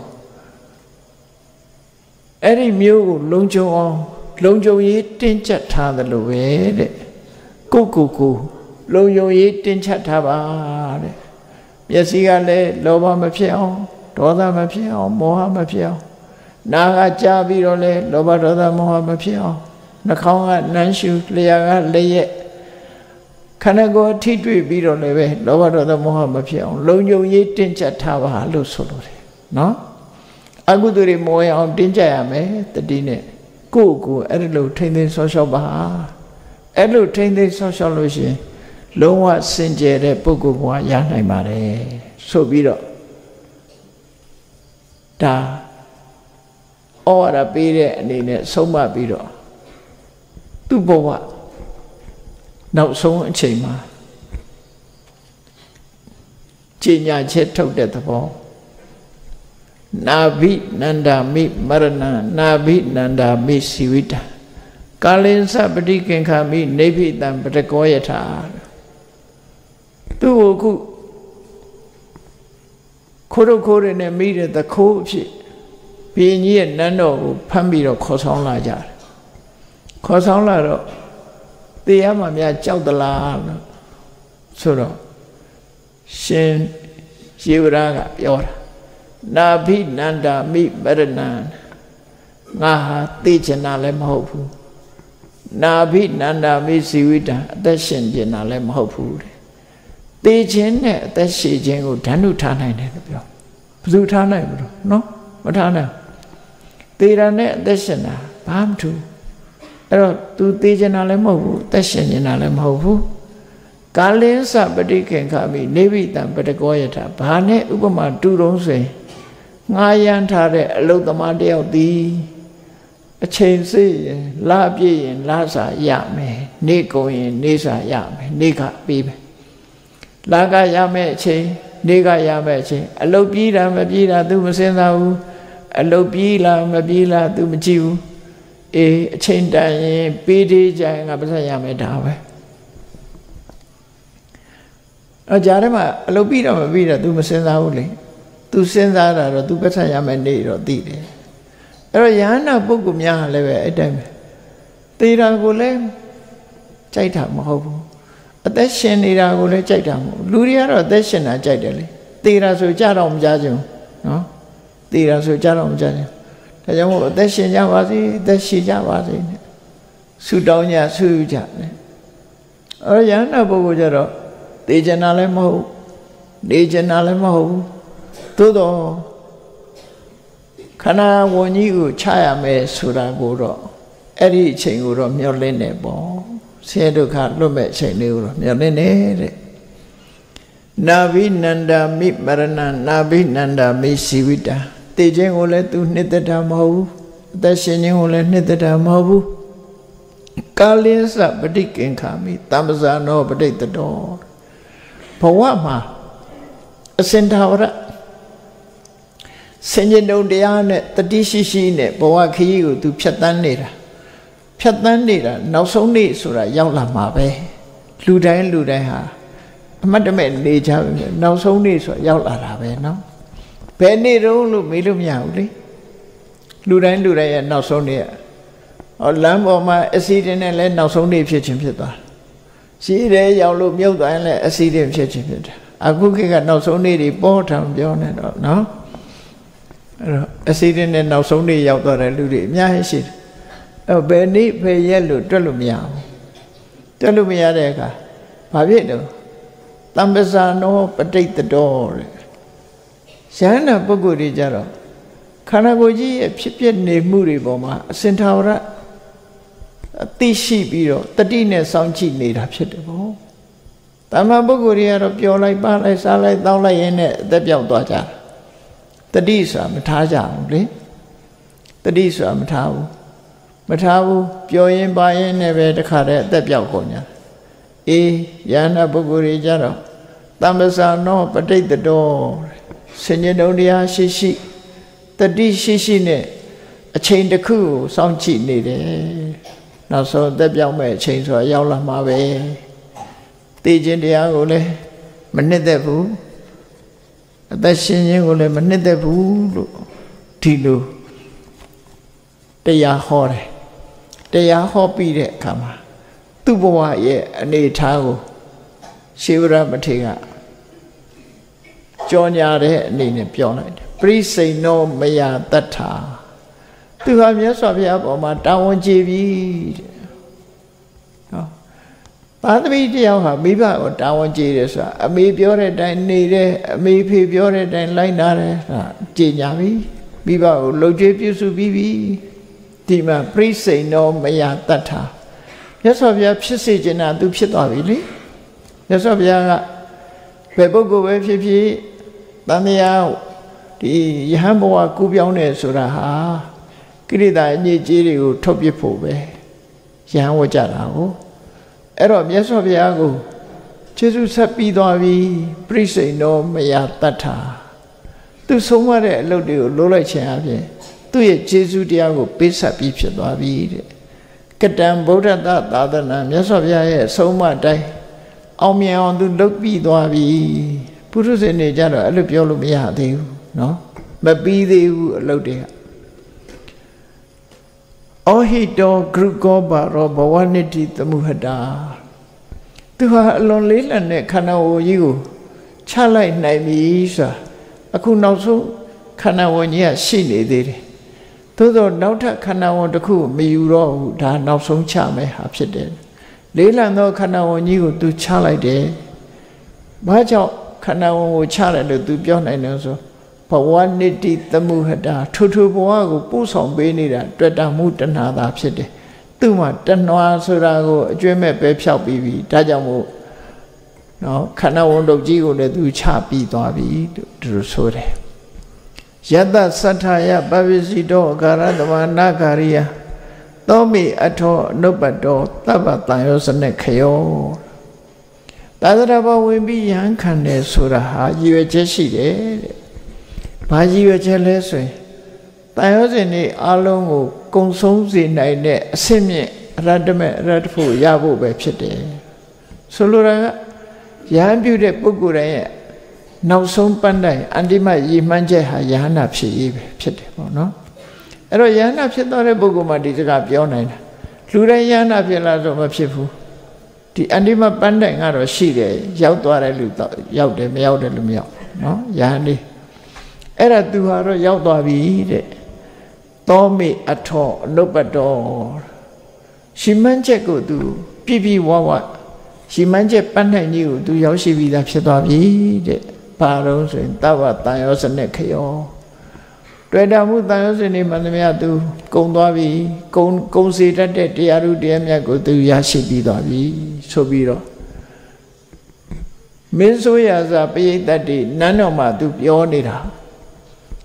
အဲ့ဒီမြို့ကိုလုံခြုံအောင်လုံခြုံရေးတင်းကျပ်ထားတယ်လို့ပဲတဲ့ကိုကိုကိုလုံခြုံရေးတင်းကျပ်ထားပါတဲ့မျက်စိကလည်းလောဘမဖြစ်အောင်ဒေါသမဖြစ်အောင်မောဟမဖြစ်အောင်နာကကြားပြီးတော့လဲလောဘဒေါသမောဟမဖြစ်အောင်နှာခေါင်းကနမ်းရှူလျှာကလည်းရဲ့ခန္ဓာကိုယ်ထိတွေ့ပြီးတော့လည်းပဲလောဘဒေါသမောဟမဖြစ်အောင်လုံခြုံရေးတင်းကျပ်ထားပါလို့ဆိုလိုတယ်နော်အကုသိုလ်တွေမောရအောင်တင်းကျပ်ရမယ်တတိနဲ့ကိုယ့်ကိုအဲ့လိုထိမ့်သိမ်းဆောက်ရှောက်ပါအဲ့လိုထိမ့်သိမ်းဆောက်ရှောက်လို့ရှိရင်လုံးဝစင်ကြယ်တဲ့ပုဂ္ဂိုလ်ဘဝရနိုင်ပါတယ်ဆိုပြီးတော့ဒါဩဝါဒပေးတဲ့အနေနဲ့ဆုံးမပြီးတော့သူ့ဘဝနောက်ဆုံးအချိန်မှာကြေညာချက်ထုတ်တဲ့သဘောနာဘိနန္ဒာမိမရဏနာဘိနန္ဒာမိစီဝိတကာလင်္စပတိကင်္ခာမိနေဖိတံပတကောယထာသူ့ကိုခုခိုးတို့ခိုးတွေနဲ့မိတဲ့သခိုးအဖြစ်ဘုရင်ကြီးရဲ့နန်းတော်ကိုဖမ်းပြီးတော့ခေါ်ဆောင်လာကြတယ်ခေါ်ဆောင်လာတော့တရားမှများကြောက်သလားလို့ဆိုတော့ရှင်ယေဝရာကပြောတာနာဘိနန္ဒာမိမရဏငါဟာသိချင်တာလည်းမဟုတ်ဘူးနာဘိနန္ဒာမိဇီဝိတံအသက်ရှင်ကျင်တာလည်းမဟုတ်ဘူးတဲ့သိခြင်းနဲ့အသက်ရှင်ခြင်းကိုဓာတ်ထားနိုင်တယ်လို့ပြောဘယ်သူထားနိုင်ဘူးလို့နော်မထားနိုင်သေတာနဲ့အသက်ရှင်တာဘာမှမထူးအဲ့တော့ तू သေချင်တာလည်းမဟုတ်ဘူးအသက်ရှင်ကျင်တာလည်းမဟုတ်ဘူးကာလင်းစပတိခင်ခါမိနေဗိတံပတကောယထာဘာနဲ့ဥပမာတူတုံးဆိုရင်ငါရန်ထားတဲ့အလုသမားတယောက်သည်အချိန်စေးရင်လာပြည့်ရင်လာစာရမယ်နေကုန်ရင်နေစာရမယ်နေကပြီးမယ်လာကရမယ်အချိန်နေကရမယ်အချိန်အလုပြီးတာမပြီးတာ तू မစင်စားဘူးအလုပြီးလားမပြီးလား तू မကြည့်ဘူးအေးအချိန်တန်ရင်ပြီးသေးကြရင်ငါပတ်ဆက်ရမယ်ဒါပဲအကြားထဲမှာအလုပ်ပြီးတော့မပြီးတော့ तू မစင်စားဘူးလေ तू စဉ်းစားတာတော့ तू ပတ်ဆက်ရမယ်နေတော့သိတယ်အဲ့တော့ယဟန္တာပုဂ္ဂိုလ်များဟာလည်းပဲအဲ့တိုင်းပဲသေတာကိုလည်းကြိုက်တာမဟုတ်ဘူးအသက်ရှင်နေတာကိုလည်းကြိုက်တာမဟုတ်လူတွေကတော့အသက်ရှင်တာကြိုက်တယ်လေသေတာဆိုကြတော့မကြခြင်းနော်သေတာဆိုကြတော့မကြခြင်းဒါကြောင့်မို့အသက်ရှင်ကြပါစေအသက်ရှိကြပါစေနဲ့ဆုတောင်းကြဆုယူကြနဲ့အဲ့တော့ယဟန္တာပုဂ္ဂိုလ်ကြတော့သေချင်တာလည်းမဟုတ်နေချင်တာလည်းမဟုတ်သို့တော့ခန္ဓာဝန်ကြီးကိုချရမယ်ဆိုတာကိုတော့အဲ့ဒီအချိန်ကိုတော့မျှော်လင့်နေပေါ့ဆင်းရဲဒုက္ခလွတ်မဲ့အချိန်လေးကိုတော့မျှော်လင့်နေတဲ့နာဘိနန္ဒာမိမရဏနာဘိနန္ဒာမိစီဝိတာတေခြင်းကိုလည်းသူနှစ်သက်တာမဟုတ်ဘူးแต่ရှင်ချင်းကိုလည်းနှစ်သက်တာမဟုတ်ဘူးကာလင်းစပဋိကင်္ခာမိတမ္ပဇာနောပဋိတ္တတော်ဘဝမှာအစင်သာဝရဆင်ញင်တုံတရားနဲ့တတိရှိရှိနဲ့ဘဝခရီးကိုသူဖြတ်တန်းနေတာဖြတ်တန်းနေတာနောက်ဆုံးနေ့ဆိုတာရောက်လာမှာပဲလူတိုင်းလူတိုင်းဟာအမတ်တမဲ့နေကြပဲနောက်ဆုံးနေ့ဆိုတာရောက်လာတာပဲเนาะဘယ်နေ့တုန်းလို့မေးလို့မရဘူးလေလူတိုင်းလူတိုင်းရဲ့နောက်ဆုံးနေ့ကဟောလမ်းပေါ်မှာအစီအစဉ်နဲ့လည်းနောက်ဆုံးနေ့ဖြစ်ခြင်းဖြစ်သွားရှိတယ်ရောက်လို့မြုပ်သွားရင်လည်းအစီအစဉ်ဖြစ်ခြင်းဖြစ်တယ်အခုခေတ်ကနောက်ဆုံးနေ့တွေပေါ်ထောင်ပြောနေတော့เนาะအဲ့တော့အစီအစဉ်နဲ့နောက်ဆုံးနေ့ရောက်သွားတဲ့လူတွေအများကြီးရှိတယ်အဲ့ဘယ်နေ့ဘယ်ရက်လို့တွက်လို့မရဘူးတွက်လို့မရတဲ့အခါဘာဖြစ်တော့တမ္ပဇာနောပဋိတ္တတော်တဲ့ရဟန္တာပုဂ္ဂိုလ်တွေကြတော့ခန္ဓာကိုယ်ကြီးရဲ့ဖြစ်ဖြစ်နေမှုတွေပေါ်မှာအစင်ထာဝရအသိရှိပြီးတော့တတိနဲ့စောင့်ကြည့်နေတာဖြစ်တယ်ပေါ့တမ္မာပုဂ္ဂိုလ်တွေကတော့ပျော်လိုက်ပါလိုက်စားလိုက်တောင်းလိုက်ရင်းနဲ့အသက်ပြောက်သွားကြတယ်တတိဆိုတာမထားကြဘူးလေတတိဆိုတာမထားဘူးမထားဘူးပျော်ရင်ပါရင်နဲ့ပဲတခါတည်းအသက်ပြောက်ကုန်ကြအေးယန္တာပုဂ္ဂိုလ်တွေကြတော့တမ္ပဇာနောပဋိတ္တတော်ဆင်ញင်တုံတရားရှိရှိတတိရှိရှိနဲ့အချိန်တစ်ခုကိုစောင့်ကြည့်နေတယ်နောက်ဆုံးအသက်ပြောက်မဲ့အချိန်ဆိုတာရောက်လာမှာပဲသိခြင်းတရားကိုလည်းမနှစ်သက်ဘူးအသက်ရှင်ခြင်းကိုလည်းမနှစ်သက်ဘူးလို့ဒီလိုတရားဟောတယ်တရားဟောပြီးတဲ့အခါမှာသူ့ဘဝရဲ့အနေအထားကိုရှေဝရမထေရကကြောညာတဲ့အနေနဲ့ပြောလိုက်တယ်ပရိစိန်နောမယတတ္ထာသူဟာမြတ်စွာဘုရားပေါ်မှာတာဝန်ကျေပြီတဲ့ဟောသာသမီတယောက်ဟာမိဘကိုတာဝန်ကျေတယ်ဆိုတာအမေပြောတဲ့အတိုင်းနေတယ်အမေဖေပြောတဲ့အတိုင်းလိုက်နာတယ်ဟာကျေညာပြီမိဘကိုလှုပ်ကြွေးပြုစုပြီးပြီဒီမှာပရိစိန်နောမယတတ္ထာမြတ်စွာဘုရားဖြစ်စေခြင်းတာသူဖြစ်သွားပြီလေမြတ်စွာဘုရားကဘယ်ပုဂ္ဂိုလ်ပဲဖြစ်ဖြစ်တန်တရားဒီယဟန်ဘဝကူးပြောင်းတယ်ဆိုတာဟာကိရိတာအညစ်အကြေးတွေကိုထုတ်ပြဖို့ပဲယဟန်ဝကြတာကိုအဲ့တော့မြတ်စွာဘုရားကိုကျေးဇူးဆက်ပြီးသွားပြီပရိစိန်နောမယတတ္ထာသူဆုံးမတဲ့အလုပ်တွေကိုလိုလိုက်ခြင်းအပြင်သူ့ရဲ့ကျေးဇူးတရားကိုပေးဆက်ပြီးဖြစ်သွားပြီတဲ့ကတံဗုဒ္ဓတသာသနာမြတ်စွာဘုရားရဲ့ဆုံးမတိုင်းအောင်မြင်အောင်သူလုပ်ပြီးသွားပြီပုရုဇဉ်တွေကြတော့အဲ့လိုပြောလို့မရသေးဘူးเนาะမပြီးသေးဘူးအလုပ်တွေကအောဟိတောဂရုကောပါရောဘဝနိတိသမှုဟတာသူဟာအလွန်လေးလံတဲ့ခန္ဓာကိုယ်ကြီးကိုချလိုက်နိုင်ပြီဆိုတာအခုနောက်ဆုံးခန္ဓာဝင်ကြီးကရှိနေသေးတယ်သို့သောနောက်ထပ်ခန္ဓာဝင်တစ်ခုမယူတော့ဘူးဒါနောက်ဆုံးချမယ်ဟာဖြစ်တယ်လေးလံသောခန္ဓာဝင်ကြီးကိုသူချလိုက်တယ်ဘာကြောင့်ခန္ဓာဝင်ကိုချတယ်လို့သူပြောနိုင်တယ်ဆိုဘဝနိတိသမှုဟတာထူထူဘဝကိုပို့ဆောင်ပေးနေတာတွေ့တာမှုတဏှာသာဖြစ်တယ်သူ့မှာတဏှာဆိုတာကိုအကျွဲ့မဲ့ပဲဖြောက်ပြီးပြီဒါကြောင့်မို့နော်ခန္ဓာဝင်တုတ်ကြီးကိုလည်းသူချပြီးသွားပြီလို့သူဆိုတယ်ယတ္တသတ္ထာယပပ္ပစီတောအကာရတမနာကာရိယသောမိအထောအနုပ္ပတောသဗ္ဗတန်ယောစနခယောသာသနာ့ဘဝင်ပြီးရဟန်းခံတယ်ဆိုတာဟာရည်ရွယ်ချက်ရှိတယ်တဲ့ဘာရည်ရွယ်ချက်လဲဆိုရင်တန်ရောစဉ်တွေအလုံးကိုကုံဆုံးစေနိုင်တဲ့အဆင့်မြင့်အရတ္တမေအရတ္တဖို့ရဖို့ပဲဖြစ်တယ်ဆိုလိုတာကယဟန်ပြုတဲ့ပုဂ္ဂိုလ်တိုင်းရဲ့နောက်ဆုံးပန်းတိုင်အန္တိမရည်မှန်းချက်ဟာယဟနာဖြစ်ရေးပဲဖြစ်တယ်ပေါ့နော်အဲ့တော့ယဟနာဖြစ်သွားတဲ့ပုဂ္ဂိုလ်မှဒီစကားပြောနိုင်တာလူတိုင်းယဟနာဖြစ်လာတော့မဖြစ်ဘူးဒီအန္တိမပန်းတိုင်ကတော့ရှိတယ်ရောက်သွားတဲ့လူတော့ရောက်တယ်မရောက်တဲ့လူမရောက်နော်ယဟန်လေးအဲ့ဒါသူဟာတော့ရောက်သွားပြီတဲ့သောမိအထောအနုပ္ပတောရှီမန်းချက်ကိုသူပြပြဝဝရှီမန်းချက်ပန်းနိုင်ကြီးကိုသူရောက်ရှိပြီးသားဖြစ်သွားပြီတဲ့ဘာလို့ဆိုရင်သဗ္ဗတန်ယောစနခယောတွေ့တာမှုတန်ယောစနေမှန်သမျှသူကုံသွားပြီကုံကုံစီတတ်တဲ့တရားဥတရားမြတ်ကိုသူရရှိပြီးသွားပြီဆိုပြီးတော့မင်းဆိုရစာပရိသတ်တွေနန်းတော်မှာသူပြောနေတာ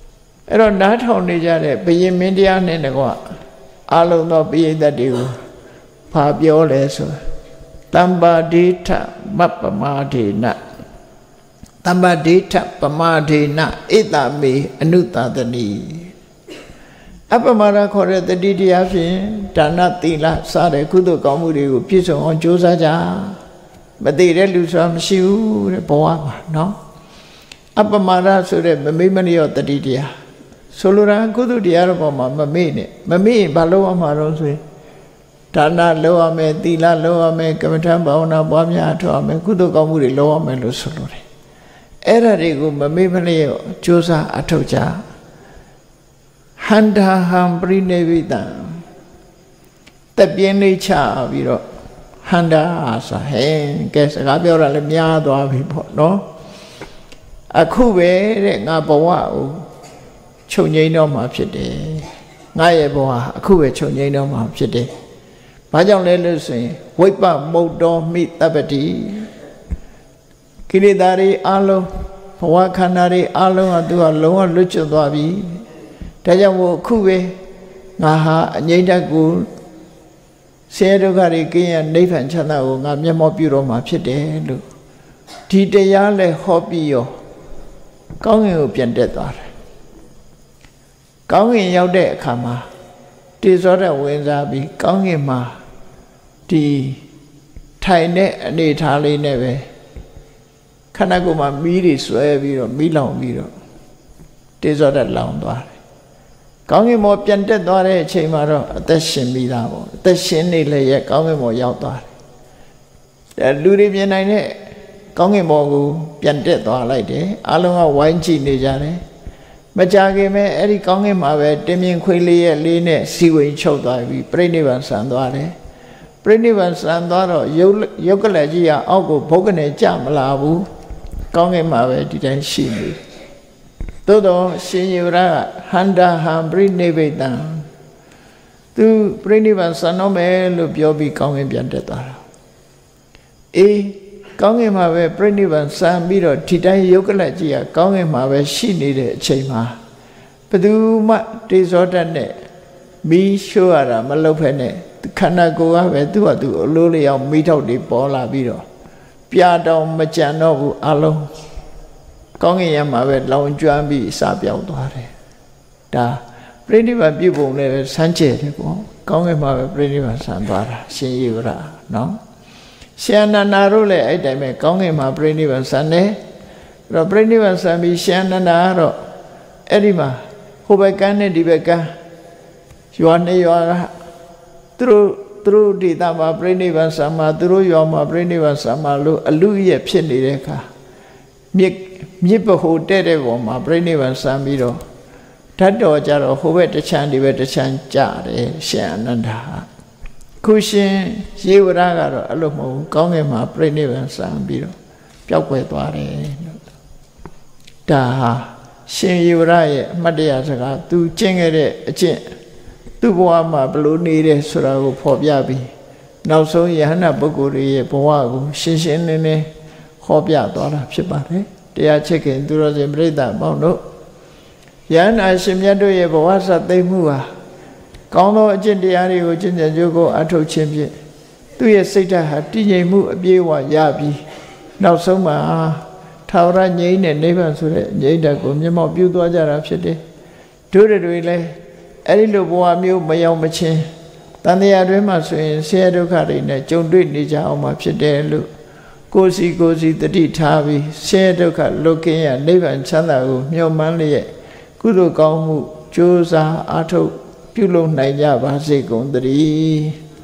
အဲ့တော့နားထောင်နေကြတဲ့ဘုရင်မင်းတရားနဲ့တကွအလုံးသောပိဋကတ်တွေကိုဘာပြောလဲဆိုတမ္ပါဒိဋ္ဌမပ္ပမာဒေနတမ္ပါဒိဋ္ဌပမာဒေနဣတမေအနုတသနိအပ္ပမရခေါ်တဲ့တတိတရားဖြင့်ဒါနသီလစတဲ့ကုသိုလ်ကောင်းမှုတွေကိုပြည့်စုံအောင်ကြိုးစားကြမသိတဲ့လူဆိုတာမရှိဘူးတဲ့ဘဝမှာနော်အပ္ပမရဆိုတဲ့မမေ့မလျော့တတိတရားဆိုလိုတာကုသိုလ်တရားတော်ပေါ်မှာမမေ့နဲ့မမေ့ရင်ဘာလို့ရမှာတော့ဆိုရင်ဒါနလုပ်ရမယ်သီလလုပ်ရမယ်ကမ္မထဘာဝနာပွားများထောက်ရမယ်ကုသိုလ်ကောင်းမှုတွေလုပ်ရမယ်လို့ဆိုလိုတယ်အဲ့ဒါတွေကိုမမေ့မလျော့ကြိုးစားအထောက်ကြဟန္တာဟံပရိနိဗ္ဗိတံတက်ပြင်းလေးချပြီးတော့ဟန္တာဆိုဟဲကဲစကားပြောတာလည်းများသွားပြီပေါ့နော်အခုပဲတဲ့ငါဘဝကိုချုပ်ငိမ့်တော့မှာဖြစ်တယ်ငါရဲ့ဘဝအခုပဲချုပ်ငိမ့်တော့မှာဖြစ်တယ်ဘာကြောင့်လဲလို့ဆိုရင်ဝိပ္ပမုတ်တော်မိတပ္ပတိကိလေသာတွေအလုံးဘဝခန္ဓာတွေအလုံးကသူကလုံးဝလွတ်ကျွတ်သွားပြီဒါကြောင့်မို့အခုပဲငါဟာအငြိမ့်တတ်ကိုဆဲဒုက္ခတွေကင်းရနိဗ္ဗာန်ချမ်းသာကိုငါမျက်မှောက်ပြုတော့မှာဖြစ်တယ်လို့ဒီတရားလဲဟောပြီးရောကောင်းကင်ကိုပြန်တက်သွားတယ်ကောင်းကင်ရောက်တဲ့အခါမှာတေဇောဓာတ်ဝင်စားပြီးကောင်းကင်မှာဒီထိုင်တဲ့အနေထားလေးနဲ့ပဲခန္ဓာကိုယ်မှာမီးတွေဆွဲပြီးတော့မီးလောင်ပြီးတော့တေဇောဓာတ်လောင်သွားတယ်ကောင်းကင်ဘောပြန်တက်သွားတဲ့အချိန်မှာတော့အသက်ရှင်ပြီးသားပေါ့အသက်ရှင်နေလေရဲ့ကောင်းကင်ဘောရောက်သွားတယ်လူတွေမြင်နိုင်တဲ့ကောင်းကင်ဘောကိုပြန်တက်သွားလိုက်တယ်အလုံးကဝိုင်းကြည့်နေကြတယ်မကြခင်မဲ့အဲ့ဒီကောင်းကင်မှာပဲတင်းမြင့်ခွေးလေးရဲ့လေးနဲ့စီဝင်ချုပ်သွားပြီးပြိဋိဘံဆံသွားတယ်ပြိဋိဘံဆံသွားတော့ရုပ်ရုပ်ကလေးကြီးကအောက်ကိုဘုတ်ကနေကြမလာဘူးကောင်းကင်မှာပဲဒီတိုင်းရှိနေသို့တော့ရှင်ယေဝရကဟန္တာဟံပြိနိဗ္ဗိတံသူပြိနိဗ္ဗာန်ဆံတော့မယ်လို့ပြောပြီးကောင်းကင်ပြန်တက်သွားတာအေးကောင်းကင်မှာပဲပြိနိဗ္ဗာန်ဆံပြီးတော့ဒီတိုင်းယုတ်ကလတ်ကြီးကကောင်းကင်မှာပဲရှိနေတဲ့အချိန်မှာဘယ်သူမှတေဇောဓာတ်နဲ့မီးရှို့ရတာမလုပ်ဖက်နဲ့ခန္ဓာကိုယ်ကပဲသူ့ဟာသူအလိုလျောက်မီးထောက်တွေပေါ်လာပြီးတော့ပြာတောင်မကြံတော့ဘူးအလုံးကောင်းကင်ရမှာပဲလောင်ကျွမ်းပြီးအစာပြောင်းသွားတယ်ဒါပြိဋိဘံပြုပုံနဲ့ပဲဆန်းကျဲတယ်ကောကောင်းကင်မှာပဲပြိဋိဘံဆန်းသွားတာရှင်ယေဝရနော်ရှင်အနန္ဒာတို့လည်းအဲ့တိုင်းပဲကောင်းကင်မှာပြိဋိဘံဆန်းတယ်အဲ့တော့ပြိဋိဘံဆန်းပြီးရှင်အနန္ဒာကတော့အဲ့ဒီမှာဟိုဘက်ကန်းနဲ့ဒီဘက်ကန်းရွာနဲ့ရွာကသူတို့သူတို့ဒေသမှာပြိဋိဘံဆန်းမှာသူတို့ရွာမှာပြိဋိဘံဆန်းမှာလို့အလူရဲ့ဖြစ်နေတဲ့အခါမြစ်မြစ်ပဟိုတဲ့တဲ့ပေါ်မှာပြိဋိဘံဆန်းပြီးတော့ဓာတ်တော်ကြတော့ဟိုဘက်တစ်ချမ်းဒီဘက်တစ်ချမ်းကြတယ်ရှင်အနန္ဒာခုရှင်ယေဝရကတော့အဲ့လိုမဟုတ်ဘူးကောင်းကင်မှာပြိဋိဘံဆန်းပြီးတော့ပျောက်ကွယ်သွားတယ်လို့ဒါဟာရှင်ယေဝရရဲ့အမှတ်တရစကားသူကျင့်ခဲ့တဲ့အကျင့်သူ့ဘဝမှာဘလို့နေတယ်ဆိုတာကိုဖော်ပြပြီးနောက်ဆုံးယဟန္တာပုဂ္ဂိုလ်ရဲ့ဘဝကိုရှင်းရှင်းလင်းလင်းဟောပြသွားတာဖြစ်ပါတယ်တရားချစ်ခင်သူတော်စင်ပြိဿပေါင်းတို့ယန္နာရှင်မြတ်တို့ရဲ့ဘဝစသိမ့်မှုဟာကောင်းသောအကျင့်တရားတွေကိုကျင့်ကြံကြိုးကိုအထောက်ခြင်းဖြင့်သူ့ရဲ့စိတ်ဓာတ်ဟာတည်ငြိမ်မှုအပြည့်အဝရပြီးနောက်ဆုံးမှာထာဝရငြိမ်းတဲ့နိဗ္ဗာန်ဆိုတဲ့ငြိမ်းတဲ့ကိုမျက်မှောက်ပြုသွားကြတာဖြစ်တယ်တို့တွေလည်းအဲ့ဒီလိုဘဝမျိုးမရောက်မချင်းတန်တရားတွင်မှဆိုရင်ဆင်းရဲဒုက္ခတွေနဲ့ကြုံတွေ့နေကြအောင်မှာဖြစ်တယ်လို့ကိုယ်စီကိုယ်စီတတိထားပြီးဆင်းရဲဒုက္ခလွတ်ကင်းရနိဗ္ဗာန်ချမ်းသာကိုမျှော်မှန်းလျက်ကုသိုလ်ကောင်းမှုကြိုးစားအားထုတ်ပြုလုပ်နိုင်ကြပါစေကုန်သတည်း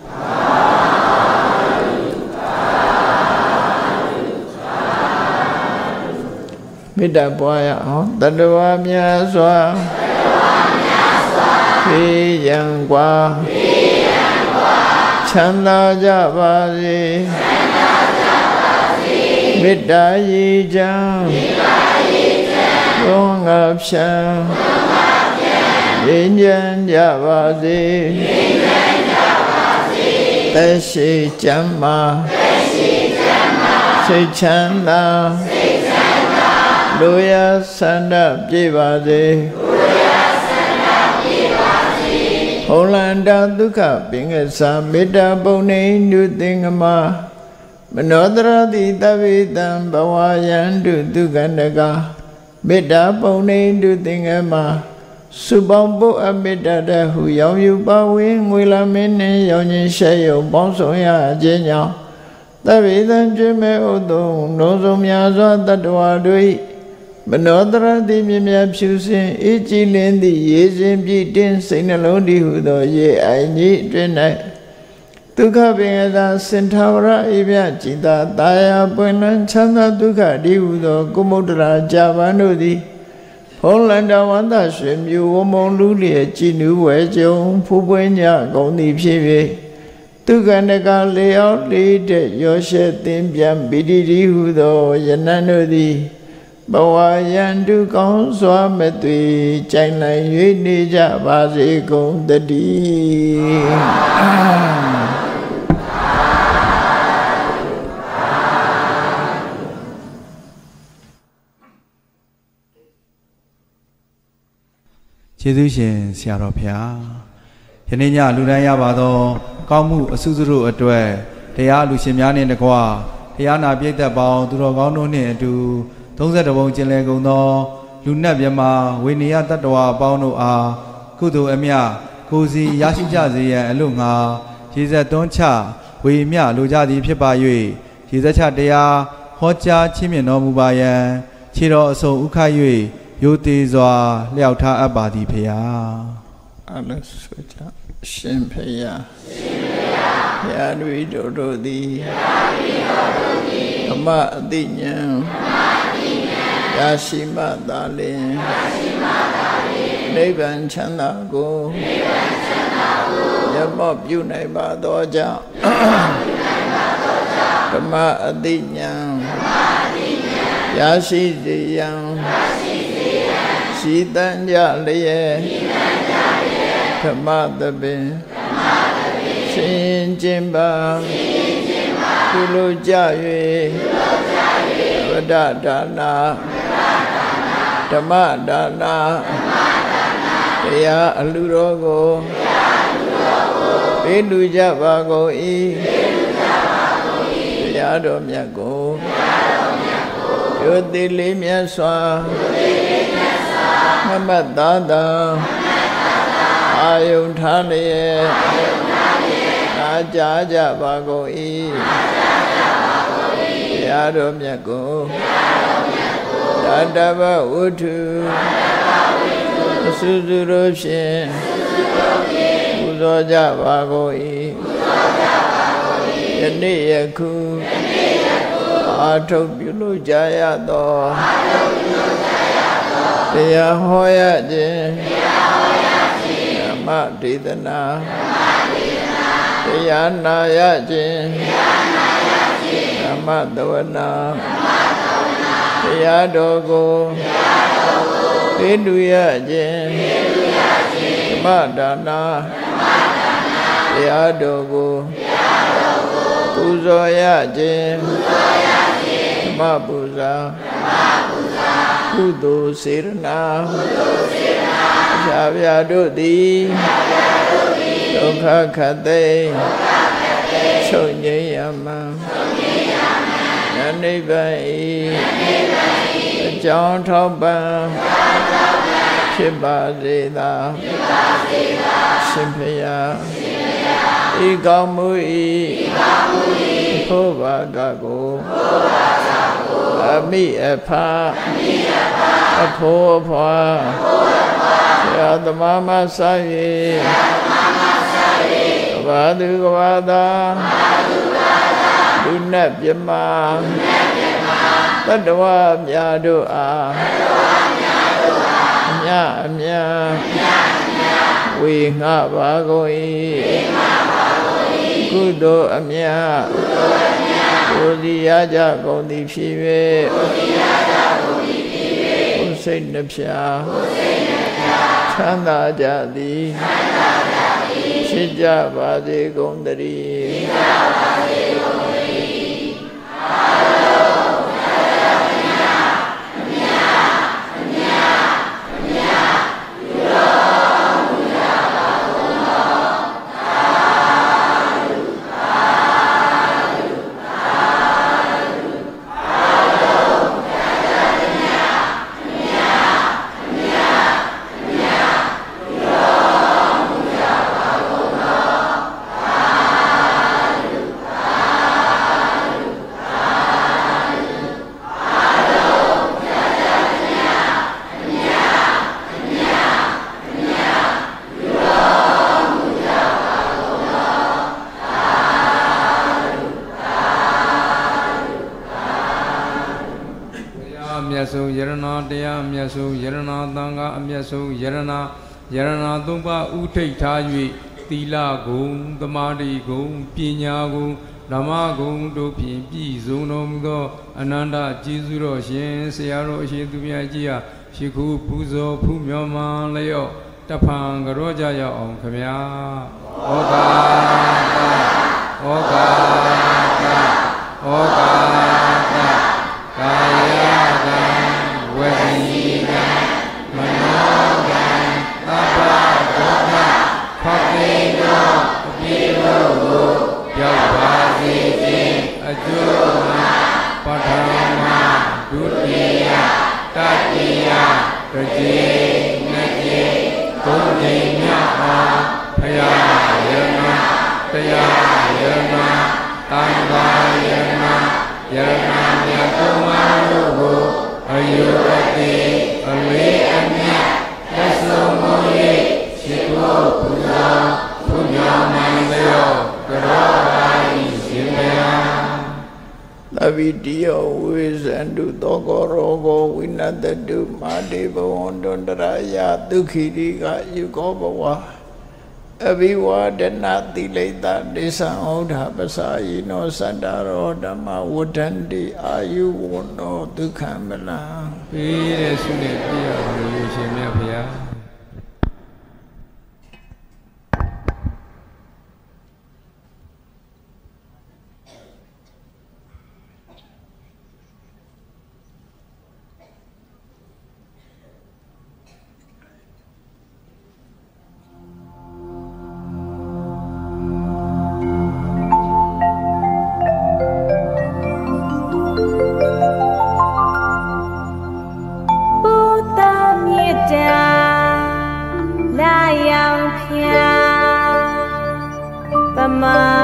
မေတ္တာပွားရအောင်တတဝါများစွာဖေးရန်กว่าချမ်းသာကြပါစေမေတ္တာရည်ချမ်းဘုန်းငါဖြံငြိမ်းချမ်းကြပါစေသက်ရှိကျမ်းမာစိတ်ချမ်းသာလူရဆန္ဒပြည့်ပါစေဟောလန္တာဒုက္ခပင်္ဂစာမေတ္တာပုံနေနုသင်္ကမမနောတရတိတဗေတံဘဝယံတုဒုက္ခန္တကမေတ္တာပုံနေနုသင်္ကမစုပေါင်းပုအမေတ္တာတဟုရောင်ယူပါဝင်ငွေလာမင်းနှင့်ရောင်ခြင်းရှဲယုံပေါင်းဆောင်ရခြင်းကြောင့်တဗေတံကျွေးမဲ့ဥသုံးလုံးစုံများစွာတတ္တဝါတို့မနောတရတိမြမြဖြူစင်အေးကြည်လင်းသည့်ရေစဉ်ပြည့်တင်းစိတ်နှလုံးတည်ဟုသောရေအိုင်ကြီးအတွင်၌ဒုက္ခပင်ကသာစင်ထာဝရအေးမြจิตာတာယာပွင့်လန်းချမ်းသာဒုက္ခတည်ဟုသောကုမုဒ္ဒရာဇာပန်တို့သည်ဖုံးလန္တဝန္တရွှေမြူဝမုံလူလျက်ကြည်နူးဝဲကြုံဖူးပွင့်ကြကုန်သည်ဖြစ်၍ဒုက္ခန္တကလေအောင်လေးတဲ့ရောရှဲသင်ပြန်ပိတိတိဟုသောယနံတို့သည်ဘဝယံတုကောင်းစွာမသွေကြိုင်နိုင်၍နေကြပါစေကုန်တည်းကျေးဇူးရှင်ဆရာတော်ဘုရားယနေ့ညလူတိုင်းရပါသောကောင်းမှုအစုစုတို့အတွက်တရားလူရှင်များနှင့်တကွတရားနာပြည့်သက်ပေါင်းသူတော်ကောင်းတို့နှင့်အတူသုံးဆယ်တဘုံကျင်လည်ကုန်သောလူနတ်မြမဝေနေယတတ္တဝါအပေါင်းတို့အားကုသိုလ်အမြကိုယ်စီရရှိကြစေရန်အလို့ငါရေစက်သွန်းချဝေမြလိုကြသည်ဖြစ်ပါ၍ရေစက်ချတရားဟောကြားချင်းမြင်တော်မူပါယံခြေတော်အစုံဥခတ်၍ယိုသေးစွာလျှောက်ထားအပ်ပါသည်ဖေယအလဆွေချရှင်ဖေယရှင်ဖေယဘုရားတို့တို့တို့သည်ဓမ္မအတိညာရရှိမှသာလင်နိဗ္ဗာန်ချမ်းသာကိုရမော့ပြုနိုင်ပါသောကြောင့်ဓမ္မအတိညာရရှိစေရန်ရှိတန်ကြလျက်ဓမ္မသဘင်ရှင်ကျင်ပါကုလိုကြ၍ဝဒဒါနာဓမ္မဒါနာတရားအလှတော်ကိုပေးလူကြပါကုန်၏တရားတော်မြတ်ကိုယုတိလေးမြတ်စွာမမတ်သာသာအာယုန်ထားလျက်နာကြားကြပါကုန်၏တရားတော်မြတ်ကိုတတဗဝတ္ထုအစုစုတို့ဖြင့်ပူဇော်ကြပါကုန်၏ယနေ့ယခုအာထုတ်ပြုလို့ကြရသောတရားဟောရခြင်းဓမ္မဒေသနာတရားနာရခြင်းဓမ္မသဝနာတရားတော်ကိုသိတူရခြင်းဓမ္မဒါနာတရားတော်ကိုပူဇော်ရခြင်းဓမ္မပူဇာကုသိုလ်စေရနာဖြာဖြာတို့သည်ဒုက္ခခတ်သိချုပ်ငြိမ်းရမှန်နိဗ္ဗာန်ဤအကြောင်းထောက်ပံ့ဖြစ်ပါစေသာရှင်ဖေယဤကောင်းမှုဤဘုဘာကကိုအမိအဖအဖိုးအဖွာဆရာသမားမဆိုင်၍ကဘာသူကဘာသာလူနတ်ပြမတတ္တဝါများတို့အားအမြအမြဝေငှပါကုန်၏ကုသိုလ်အမြကိုယ်စီရကြကုန်သည်ဖြစ်၍ကိုယ်စိတ်နှဖျားချမ်းသာကြသည်ဖြစ်ကြပါစေကုန်သတည်းဆုံးယရဏယရဏသုံးပါးဥထိတ်ထား၍သီလဂုဏ်သမာဓိဂုဏ်ပညာဂုဏ်ဓမ္မဂုဏ်တို့ဖြင့်ပြည့်စုံတော်မူသောအနန္တကျေးဇူးတော်ရှင်ဆရာတော်အရှင်သူမြတ်ကြီးဟာရှိခုပူဇော်ဖူးမြော်မှန်လျော့တဖန်ကြောကြရအောင်ခမညာဩကာဩကာဩကာကာယကံဝစီကံမနောကံသဗ္ဗဒုက္ခဖကိတောအပြေလို့ကိုရောက်ပါစေခြင်းအကျိုးမှာပထမဒုတိယတတိယတစ်ကြိမ်နှစ်ကြိမ်သုံးကြိမ်မြောက်အောင်ဖရာယရဏတရားယရဏတန်ခါယရဏယရဏမြတ်သုံးပါးတို့ကိုအယုအတိအလေးအမြတ်လက်ဆုံးမ၍ရှိခိုးပူဇော်ဘုရားမင်္ဂယောကြောပါ၏ရှင်ဘုရားသဗ္ဗိတိယဝိဇန္တုသောကောရောဂောဝိနတတုမာတေဘဝန္တန္တရာယဒုက္ခိရိကယုကောဘဝအဘိဝဒနာတိလိတဒေသံဩဒပစာယိနောသတ္တရောဓမ္မဝဋ္ဌန္တိအာယုဝနောဒုက္ခမလံပေးတဲ့ဆုနဲ့ပြရပါလို့ရှင်မြတ်ဘုရား Mama